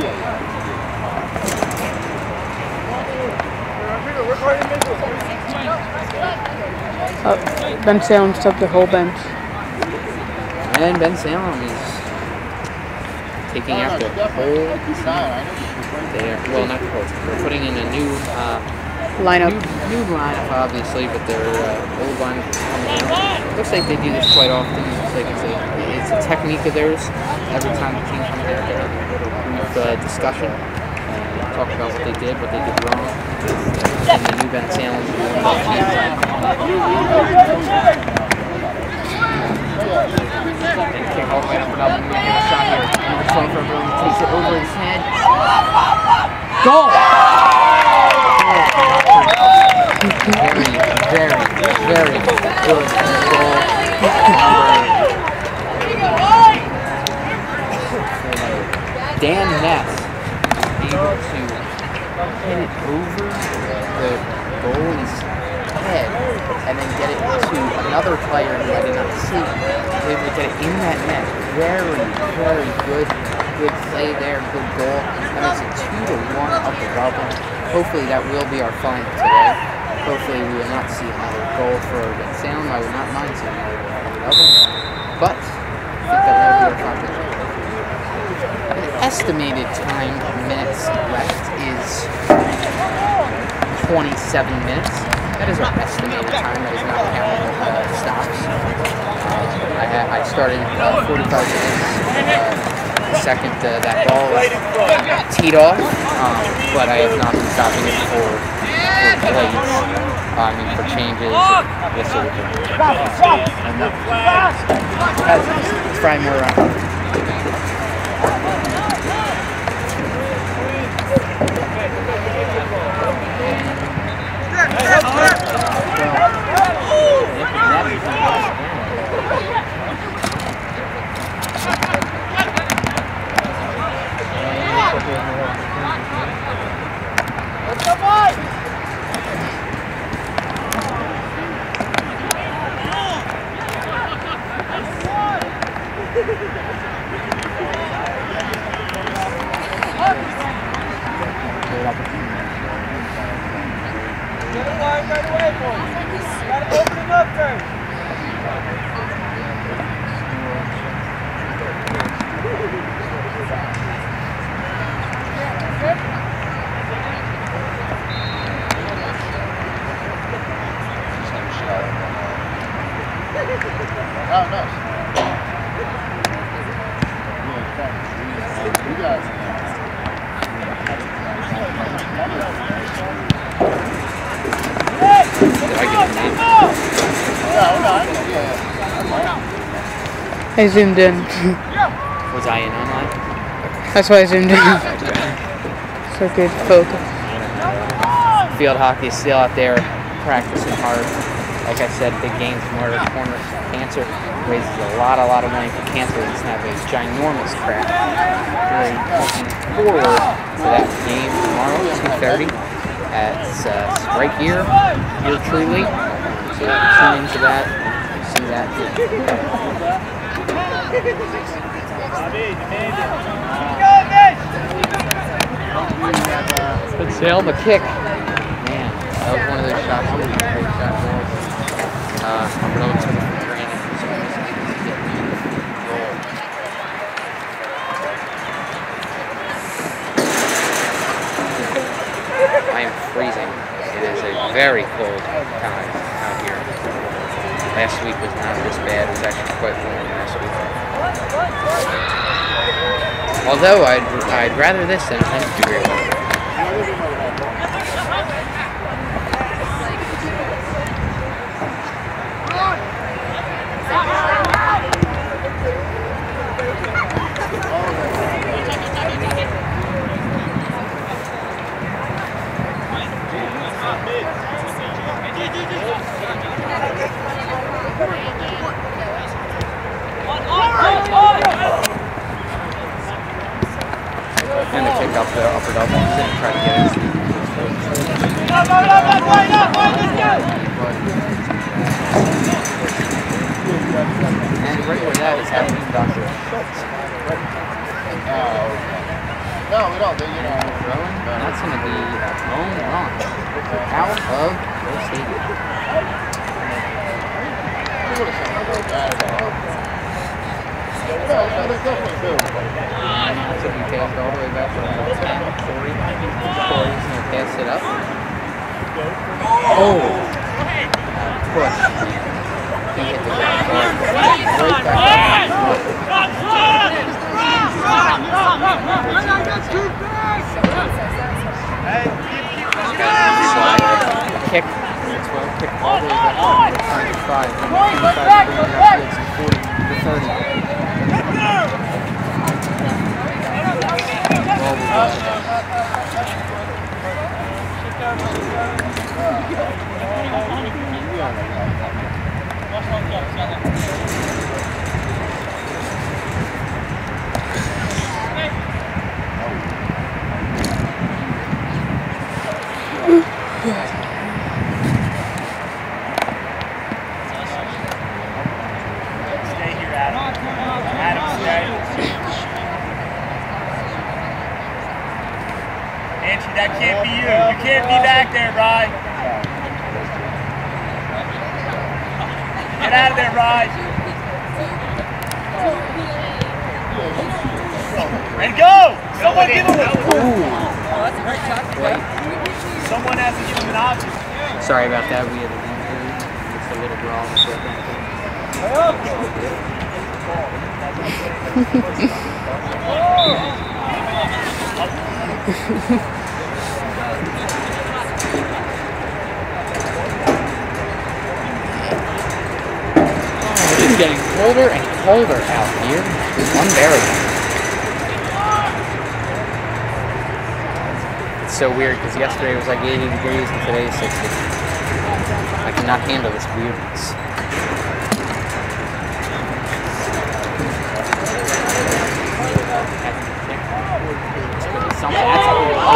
Ben Salmon's up the whole bench. And Ben Salmon is taking out the whole team. Well, not the whole team. They're putting in a new Lineup. New lineup, obviously, but their old lineup is coming out. Looks like they do this quite often. Looks like it's a technique of theirs. Every time the team comes out, they have a little brief discussion. Talk about what they did wrong. And the new Ben Salmon team. Kick all the way up and up. And we get a shot here. Number 12 from Brody takes it over his head. Goal! Very good goal. Dan Ness able to hit it over the goalie's head and then get it to another player who I did not see. Able to get it in that net. Very good play there. Good goal. That makes it 2-1 up the Goblin. Hopefully that will be our final today. Hopefully we will not see another goal for Ben Salmon. I would not mind seeing another goal for the Goblin. But I think that will be our final. An estimated time of minutes left is 27 minutes. That is our estimated time. That is not counting stops. I started 45 minutes. The second that ball was teed off, but I have not been stopping it for for blades. I mean, for changes, this sort of thing. It's probably more around. I zoomed in. Was I in online? That's why I zoomed in. So good focus. Field hockey is still out there practicing hard. Like I said, big games from where corner cancer raises a lot of money for cancer. It's going to have a ginormous crack. Really looking forward to that game tomorrow, 2:30. It's right here truly. So tune into that, see that. Good sail, the kick. Man, that was one of those shots. That was a great shot. I'm really took it for granted. I am freezing. It is a very cold time out here. Last week was not this bad. It was actually quite warm last week. Although I'd rather this than 10-degree weather. And they kick up the upper double and try to get it. And right where that is happening, Dr. Schultz. No, we don't. You know, throwing. That's going to be a home run out of the stadium. So he passed all the way back to Corey. Corey's going to pass it up. Oh! Push. He hit the ground hard. Right back up. Kick. That's well. Kick all the way back to 35. 40 to 30. Stay here, Adam. Adam, stay. Nancy, that can't be you. You can't be back there, Rye. Get out of there, Rye. And go! Someone give him a... Someone has to give him an option. Sorry about that. We had just a little brawl. It's getting colder and colder out here. It's unbearable. It's so weird because yesterday it was like 80 degrees and today is 60. I cannot handle this weirdness. Something that's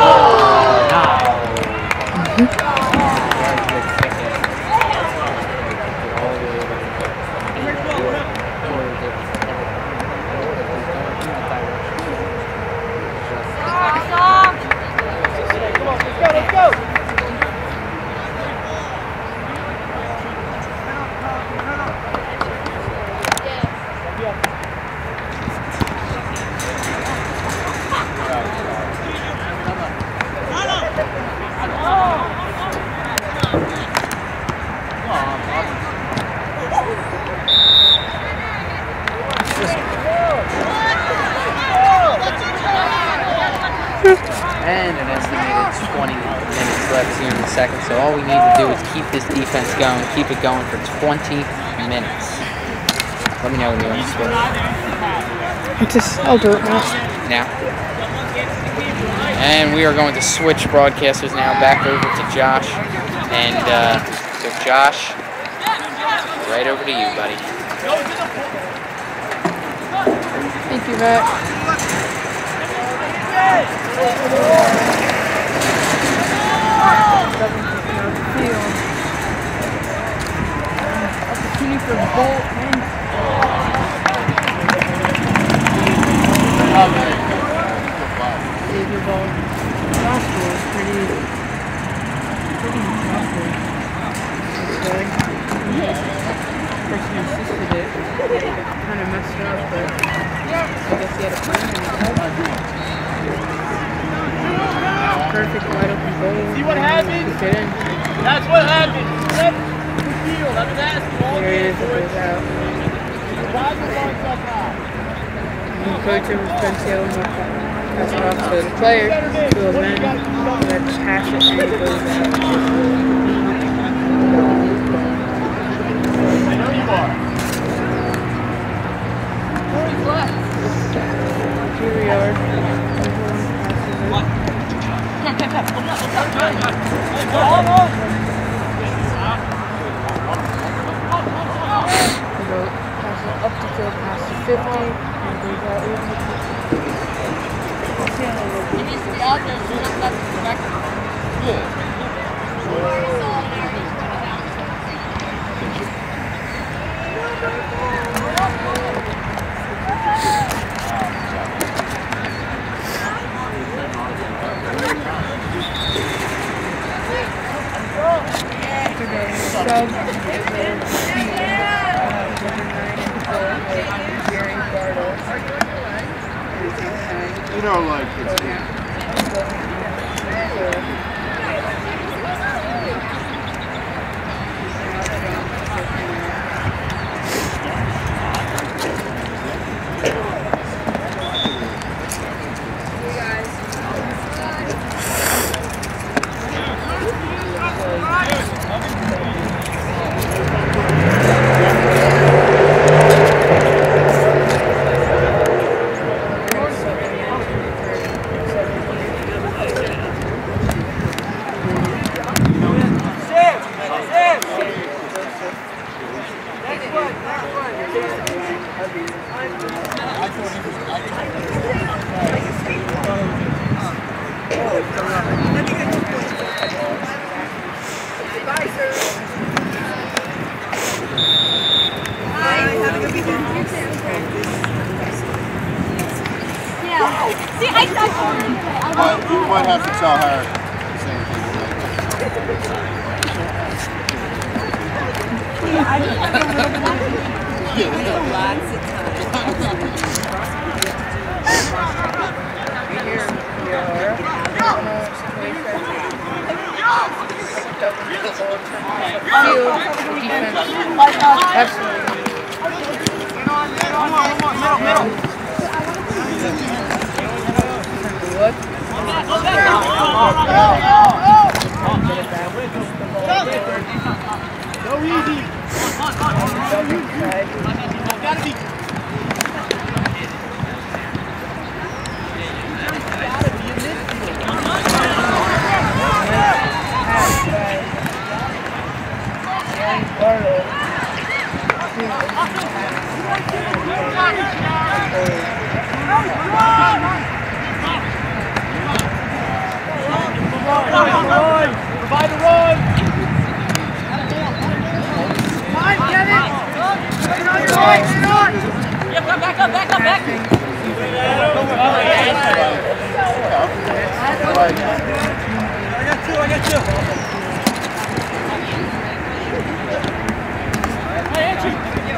Let's go! And an estimated 20 minutes left here in the second, so all we need to do is keep this defense going, keep it going for 20 minutes. Let me know when you want to switch. I'll do it now. Now. And we are going to switch broadcasters now back over to Josh. And so Josh, right over to you, buddy. Thank you, Matt. Opportunity for Bolt and save your ball. Last ball was pretty impressive. The person who assisted it kind of messed up, but I guess he had a plan. Perfect wide open goal. See what happens? Get in. That's what happens. Good field. I've been asking all There it day is. It for it. goes out. Why the long stuff now? And coach of Pensacola pass it off to the player. Goes in. Then pass it and it goes out. I know you are. Who's left? Here we are. Up the field past the 50 and goes out. He needs to be out there so that's not expected. You know, like, it's you might have to tell her the same thing. Lots of Go easy. Provide the run! Come on, get it! Get on your right, get on! Yep, back up! I got two. Hey, Andrew!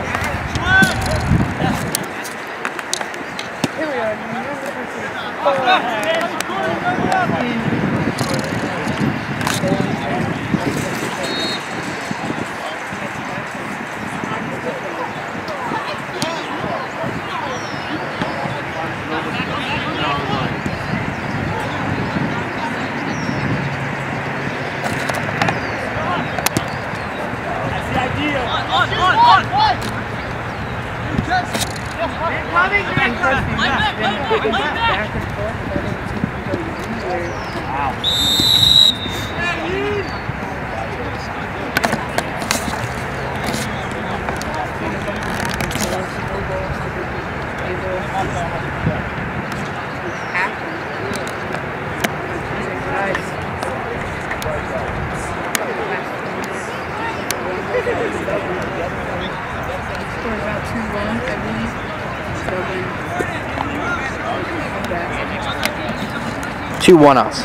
Here we are. Two won us.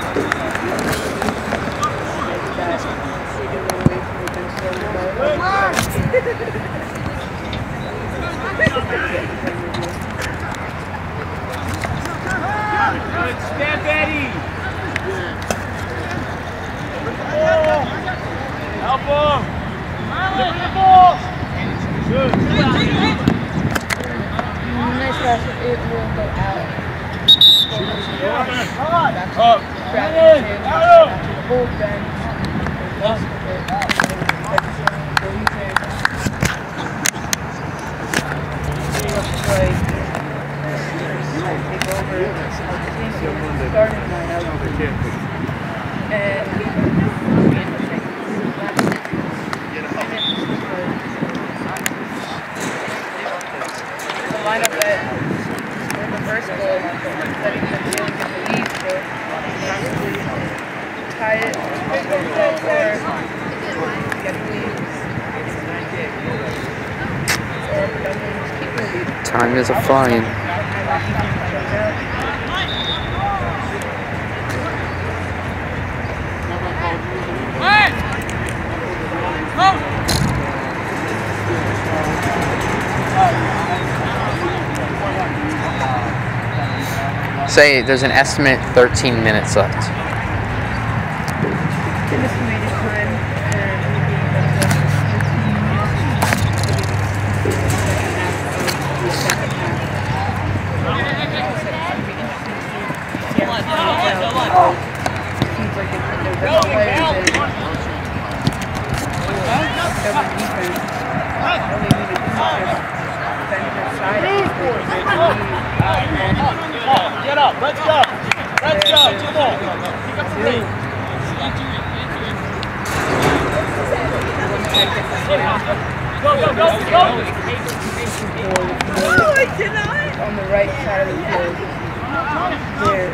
Stand Betty! Help him! Look at the ball! Good. Nice pass. It will go out. Up. Time is a flying. Say there's an estimate 13 minutes left. Get up, let's go! Let's go, come on! Pick up the lead! Go! Oh, I cannot! On the right side of the field. There.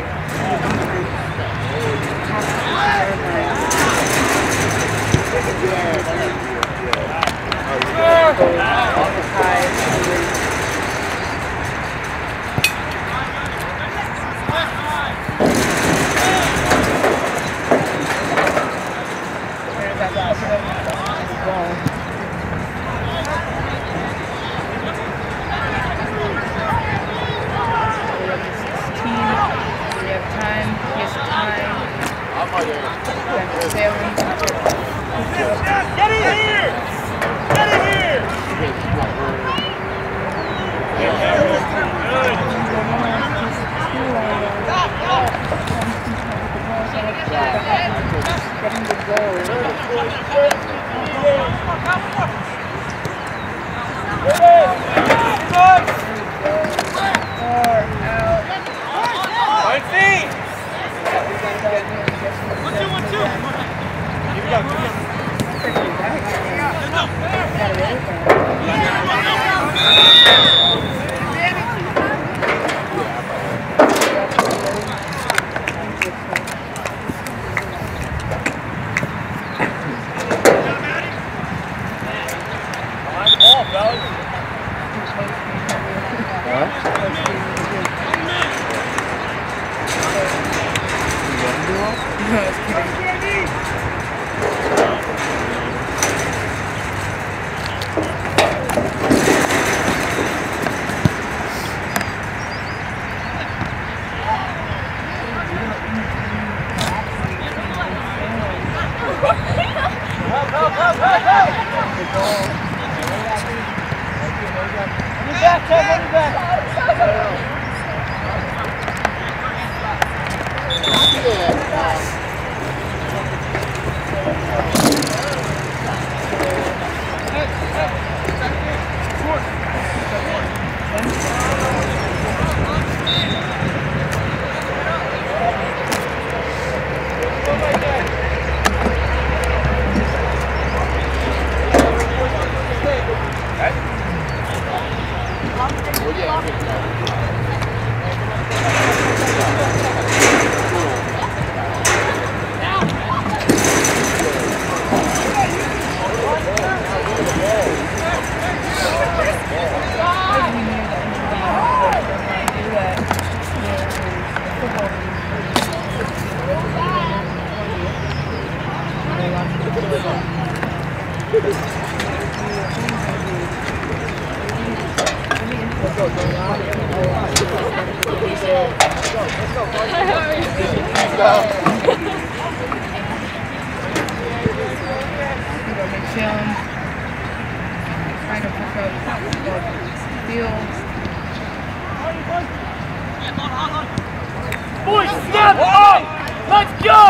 Boys, step up! Let's go!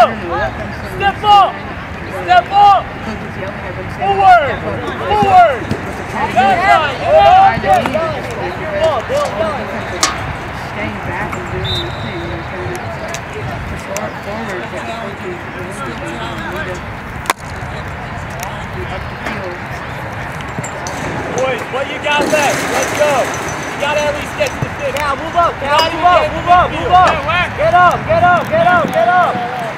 Step up! Step up! Forward! Forward! That's right! Staying back and doing the thing. Forward, up the field. Boys, what you got left? Let's go! You gotta at least get to the fifth. Now move up! Now move up! Move up! Move up! Get up! Get up! Get up! Get up!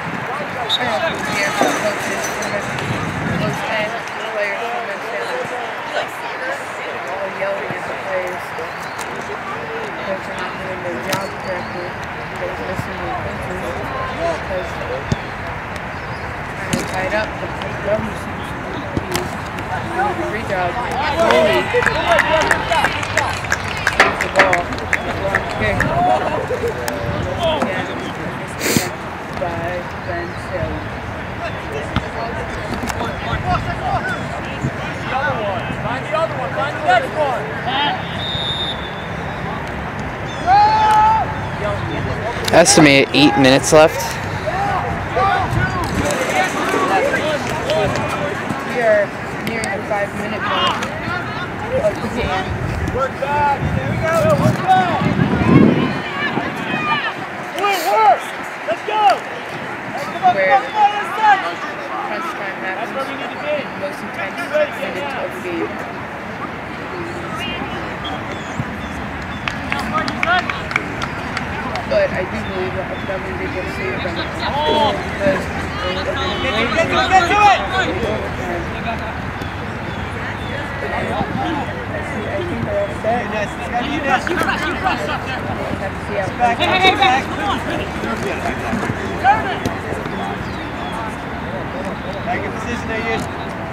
Yelling at the players. Coach are not doing their job correctly. They listen to the coaches because kind of tied up. The government seems to be doing a great job. Slowly takes the ball. Long kick. Again, by Ben Salem. Find the other one. Find the next one. Estimate 8 minutes left. We are nearing the 5-minute mark of the game. Work back. There we go. Work back. Work. Let's go. Where crunch time happens. That's where we need to be. Most intense minutes of the game. But I do believe that the government did get saved them because Get to it! I think they're all set. Back in position there, you.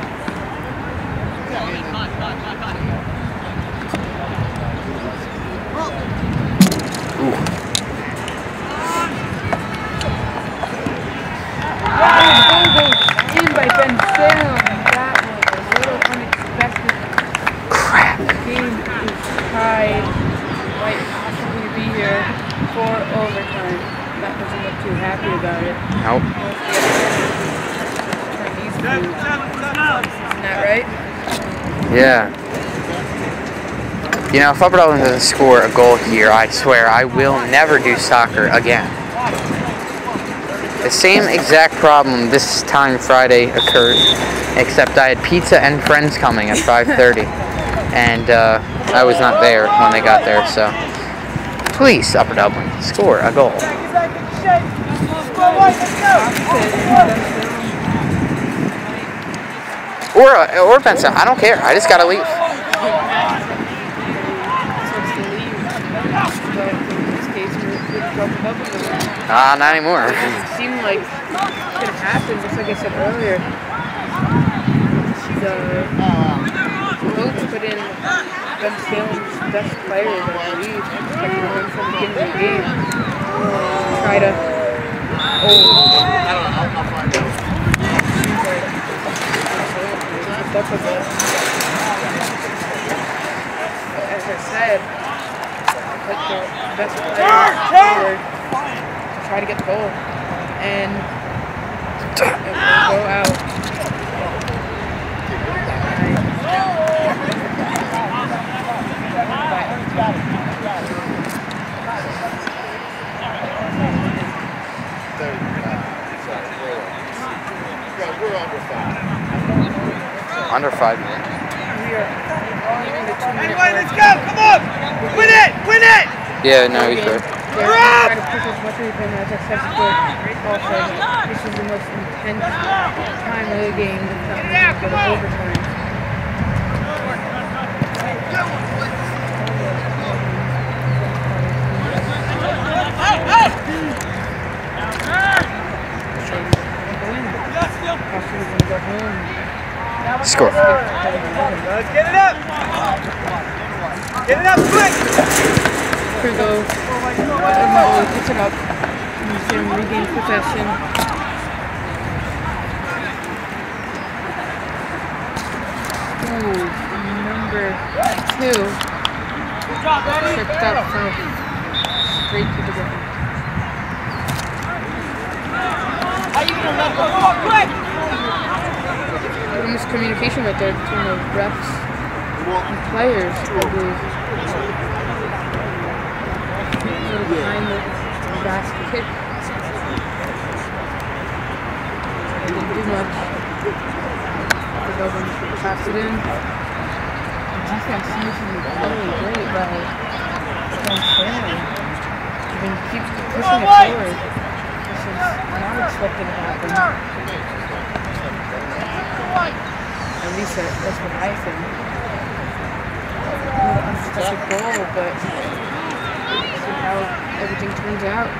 In by Ben Salem. That was a little unexpected. Crap. The game is tied. Might possibly be here for overtime. That doesn't look too happy about it. Nope. Isn't that right? Yeah. You know, if Upper Dublin doesn't score a goal here, I swear I will never do soccer again. The same exact problem this time Friday occurred, except I had pizza and friends coming at 5:30, and I was not there when they got there. So, please, Upper Dublin, score a goal. Or Benson, I don't care. I just gotta leave. Not anymore. It seemed like it could happen, just like I said earlier. The coach put in Ben Salem's best players, I believe, expecting to win from the beginning of the game. Try to. As I said, put the best players forward. Try to get the goal, and it will go out. Under 5 minutes. We are nearing the 2-minute Anyway, let's go! Come on! Win it! Win it! Yeah, no, he's good. We're trying to push as much as we can. As I said before, this is the most intense time of the game. It's not going to go to overtime. Score. Let's get it up! Get it up quick! Here we go. Picks him up. He's going to regain possession. Ooh, number 2. Good job, buddy! Tripped up from straight to the ground. How you gonna let go? Come on, quick! A little miscommunication right there between the refs and players, I believe. A little behind the basket kick. They didn't do much. The Dublin pass it in. The defense seems to be really great by Ben Salem. He keeps pushing it forward. This is not expected to happen. At least that's what I think. Not an unexpected goal, but see how everything turns out.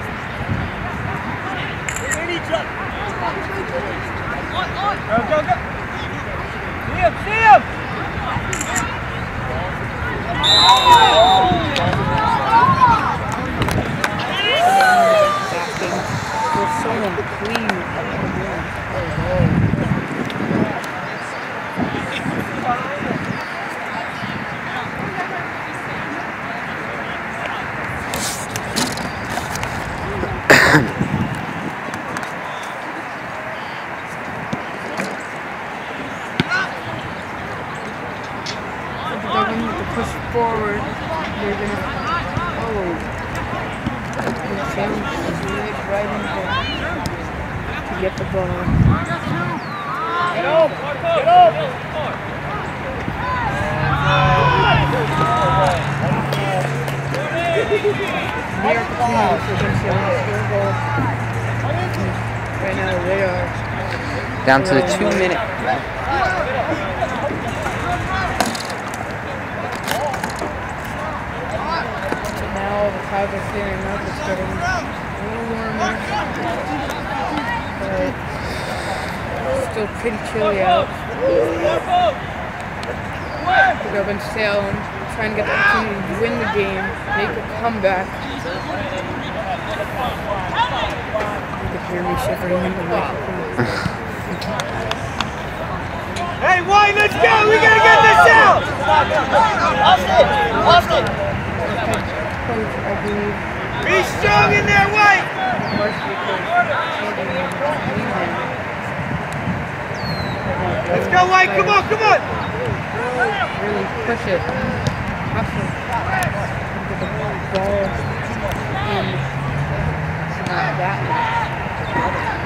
Go, go, go! See him! See him! Will someone please? They're going to push forward. They're going to follow. And Sam is right in there to get the ball. Get up! Get up! Near opportunity for Ben Salem to goal. Right now they are Down to the 2-minute. Now the clouds are clearing up. It's getting a little warmer, but still pretty chilly out. We go Ben Salem, trying to get the opportunity to win the game, make a comeback. You can hear me shivering in the microphone. Hey, White, let's go! We gotta get this out! Lost it! Coach, I believe. Be strong in there, White! Let's go, White! Come on, come on! Really push it. Hustle. Get the ball in. It's not that much.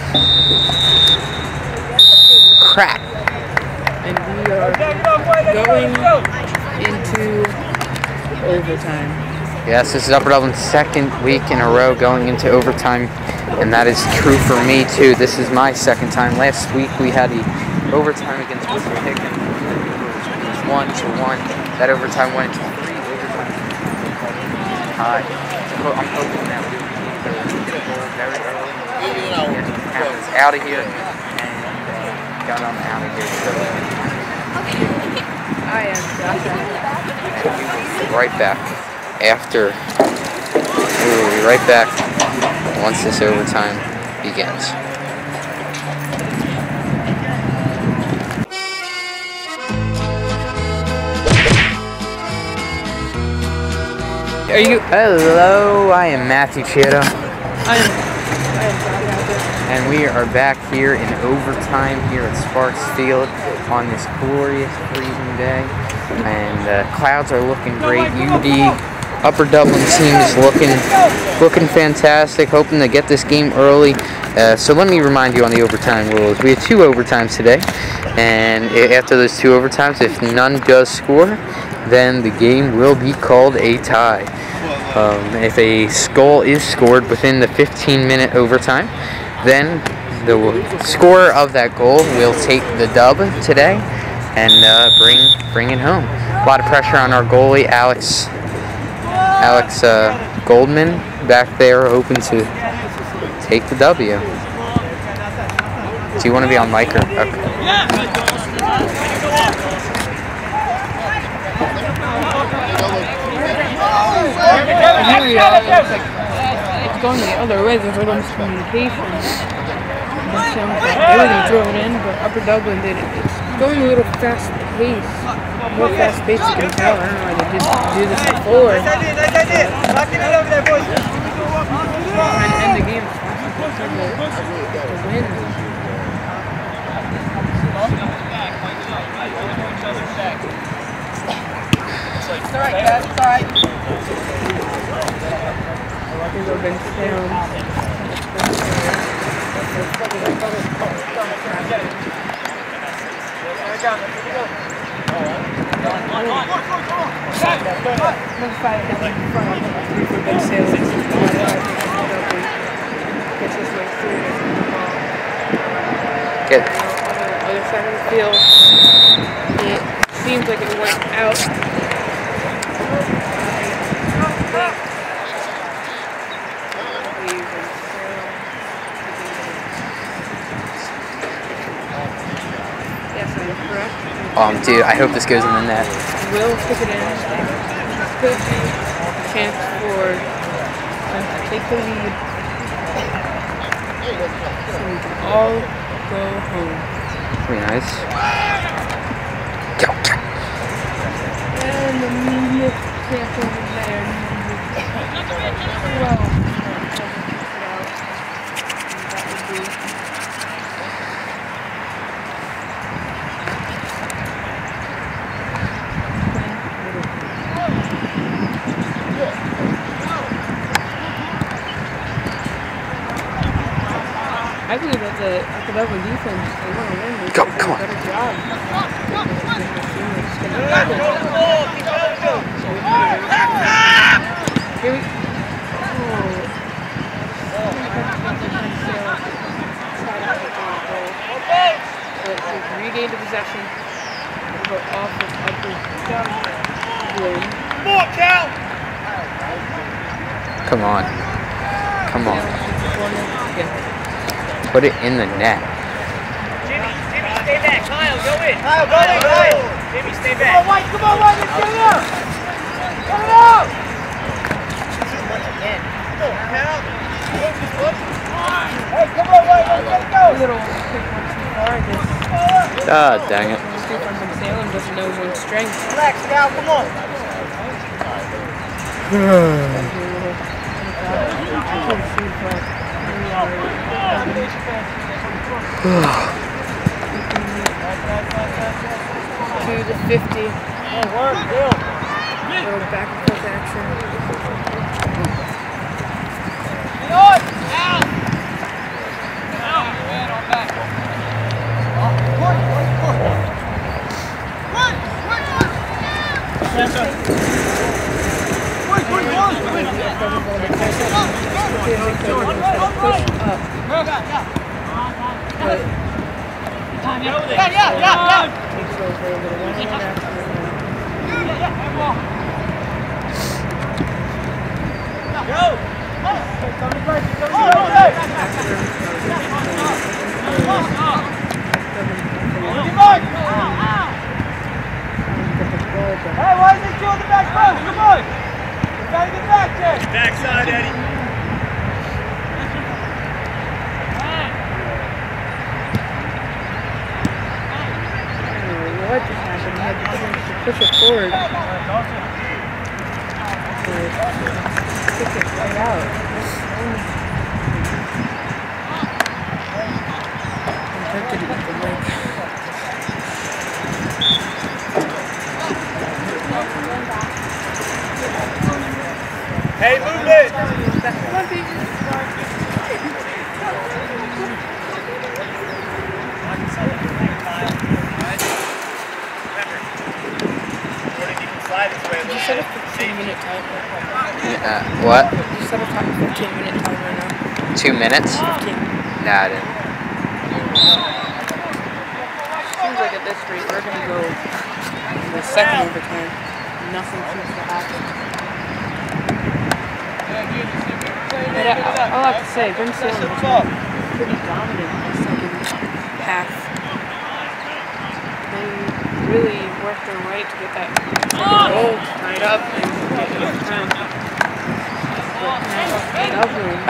Crack. And we are going into overtime. Yes, this is Upper Dublin's second week in a row going into overtime, and that is true for me too. This is my second time. Last week we had the overtime against Worcester Hickam. It was 1-1. That overtime went into 3 overtime. Tie. So I'm hoping that we can get a goal very early and get Cameras out of here and got them out of here. So I am Josh. and we will be right back after. We will be right back once this overtime begins. Are you? Hello, I am Matthew Chitto, I am Josh. and we are back here in overtime here at Sparks Field on this glorious freezing day. And clouds are looking great. UD Upper Dublin team is looking fantastic. Hoping to get this game early. So let me remind you on the overtime rules. We have 2 overtimes today, and after those 2 overtimes, if none does score, then the game will be called a tie. If a goal is scored within the 15-minute overtime, then the scorer of that goal will take the dub today and bring it home. A lot of pressure on our goalie, Alex Goldman, back there, hoping to take the W. Do you want to be on mic or? Okay. It's going the other way. There's a little miscommunication. They were going to throw it in, but Upper Dublin did it. It's going a little fast paced. More fast paced, you can tell. I don't know why they didn't do this before. Trying to end the game to win. It's alright, guys. It's alright. These have been filmed. Good. Other side of the field. It seems like it went out. Dude, I hope this goes in the net. Will kick it in. This could be a chance for them to take the lead. So we can all go home. Pretty nice. Go. And the media can't over there. Well, that would be. I believe that the Upper Dublin defense, they want to win. Go, come on. Better job. Here we regain the possession. We'll go off of Upper Dublin. Come on. Come on. Put it in the net. Jimmy, stay back. Kyle, go in. Kyle. Jimmy, stay back. Come on, White, let's get it up. Get it up. Again. Hey, come on, White, let's get it go. Little quick one too far, I guess. Ah, dang it. Stefan from Salem doesn't know his own strength. Relax, Cal, come on. To the 50. Little back and forth action. Hey, why is it you on the back post? Come on! You gotta get back there! Backside, Eddie. What just happened? He had the chance to push it forward. Kick it right out. I'm tempted to eat the leg. Hey, move it! Come on, baby. Did you set a 15-minute timer? What? Did you set a 15-minute timer now? 2 minutes? 15. Nah, I didn't. Seems like at this rate we're gonna go in the second overtime. Nothing seems to happen. But I'll have to say, Ben Salem was pretty dominant in the second half. They really worked their way to get that goal tied up and get it returned. But now Dublin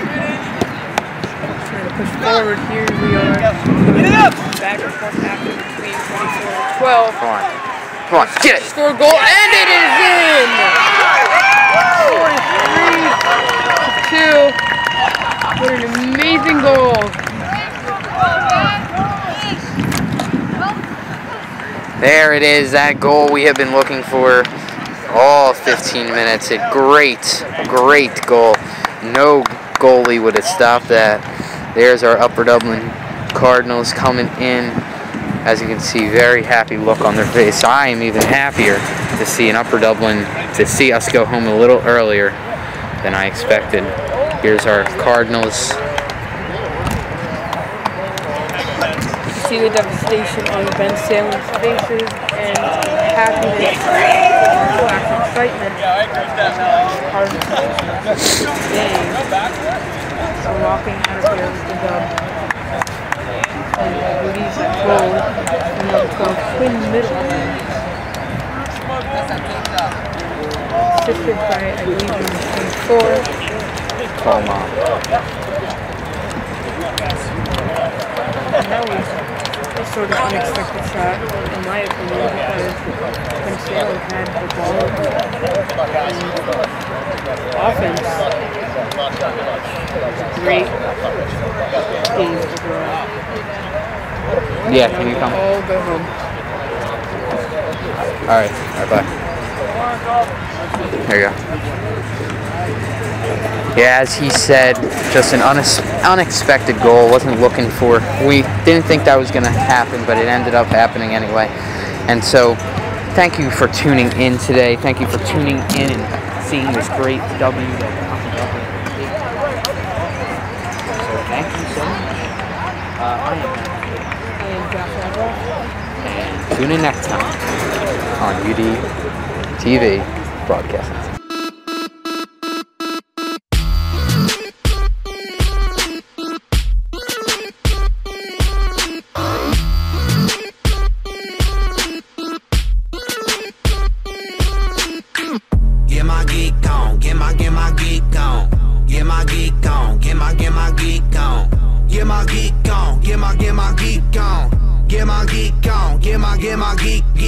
trying to push forward. Here we are. Back and forth action between 24 and 12. Come on. Come on, get it! Score a goal, and it is in! 4-3-2. What an amazing goal. There it is, that goal we have been looking for all 15 minutes. A great, great goal. No goalie would have stopped that. There's our Upper Dublin Cardinals coming in. As you can see, very happy look on their face. I am even happier to see an Upper Dublin, to see us go home a little earlier than I expected. Here's our Cardinals. You see the devastation on Ben Salem's faces and happiness, excitement. Cardinals are walking out of here with the dub. And I believe that goal in number 12 twin middle. Assisted by, I believe, number 24. Toma. And that was a sort of unexpected shot, in my opinion, because Ben Salem had the ball and offense. Great game overall. Yeah, can you come? All go home. Alright, bye. There you go. Yeah, as he said, just an unexpected goal. Wasn't looking for. We didn't think that was going to happen, but it ended up happening anyway. And so, thank you for tuning in today. Thank you for tuning in and seeing this great W. So, thank you so much. I am Josh Adler. And tune in next time on UD TV Broadcasting. Get my geek on, get my geek on. Get my geek on, get my geek on. Get my geek on, get my geek on. Get my geek on, get my geek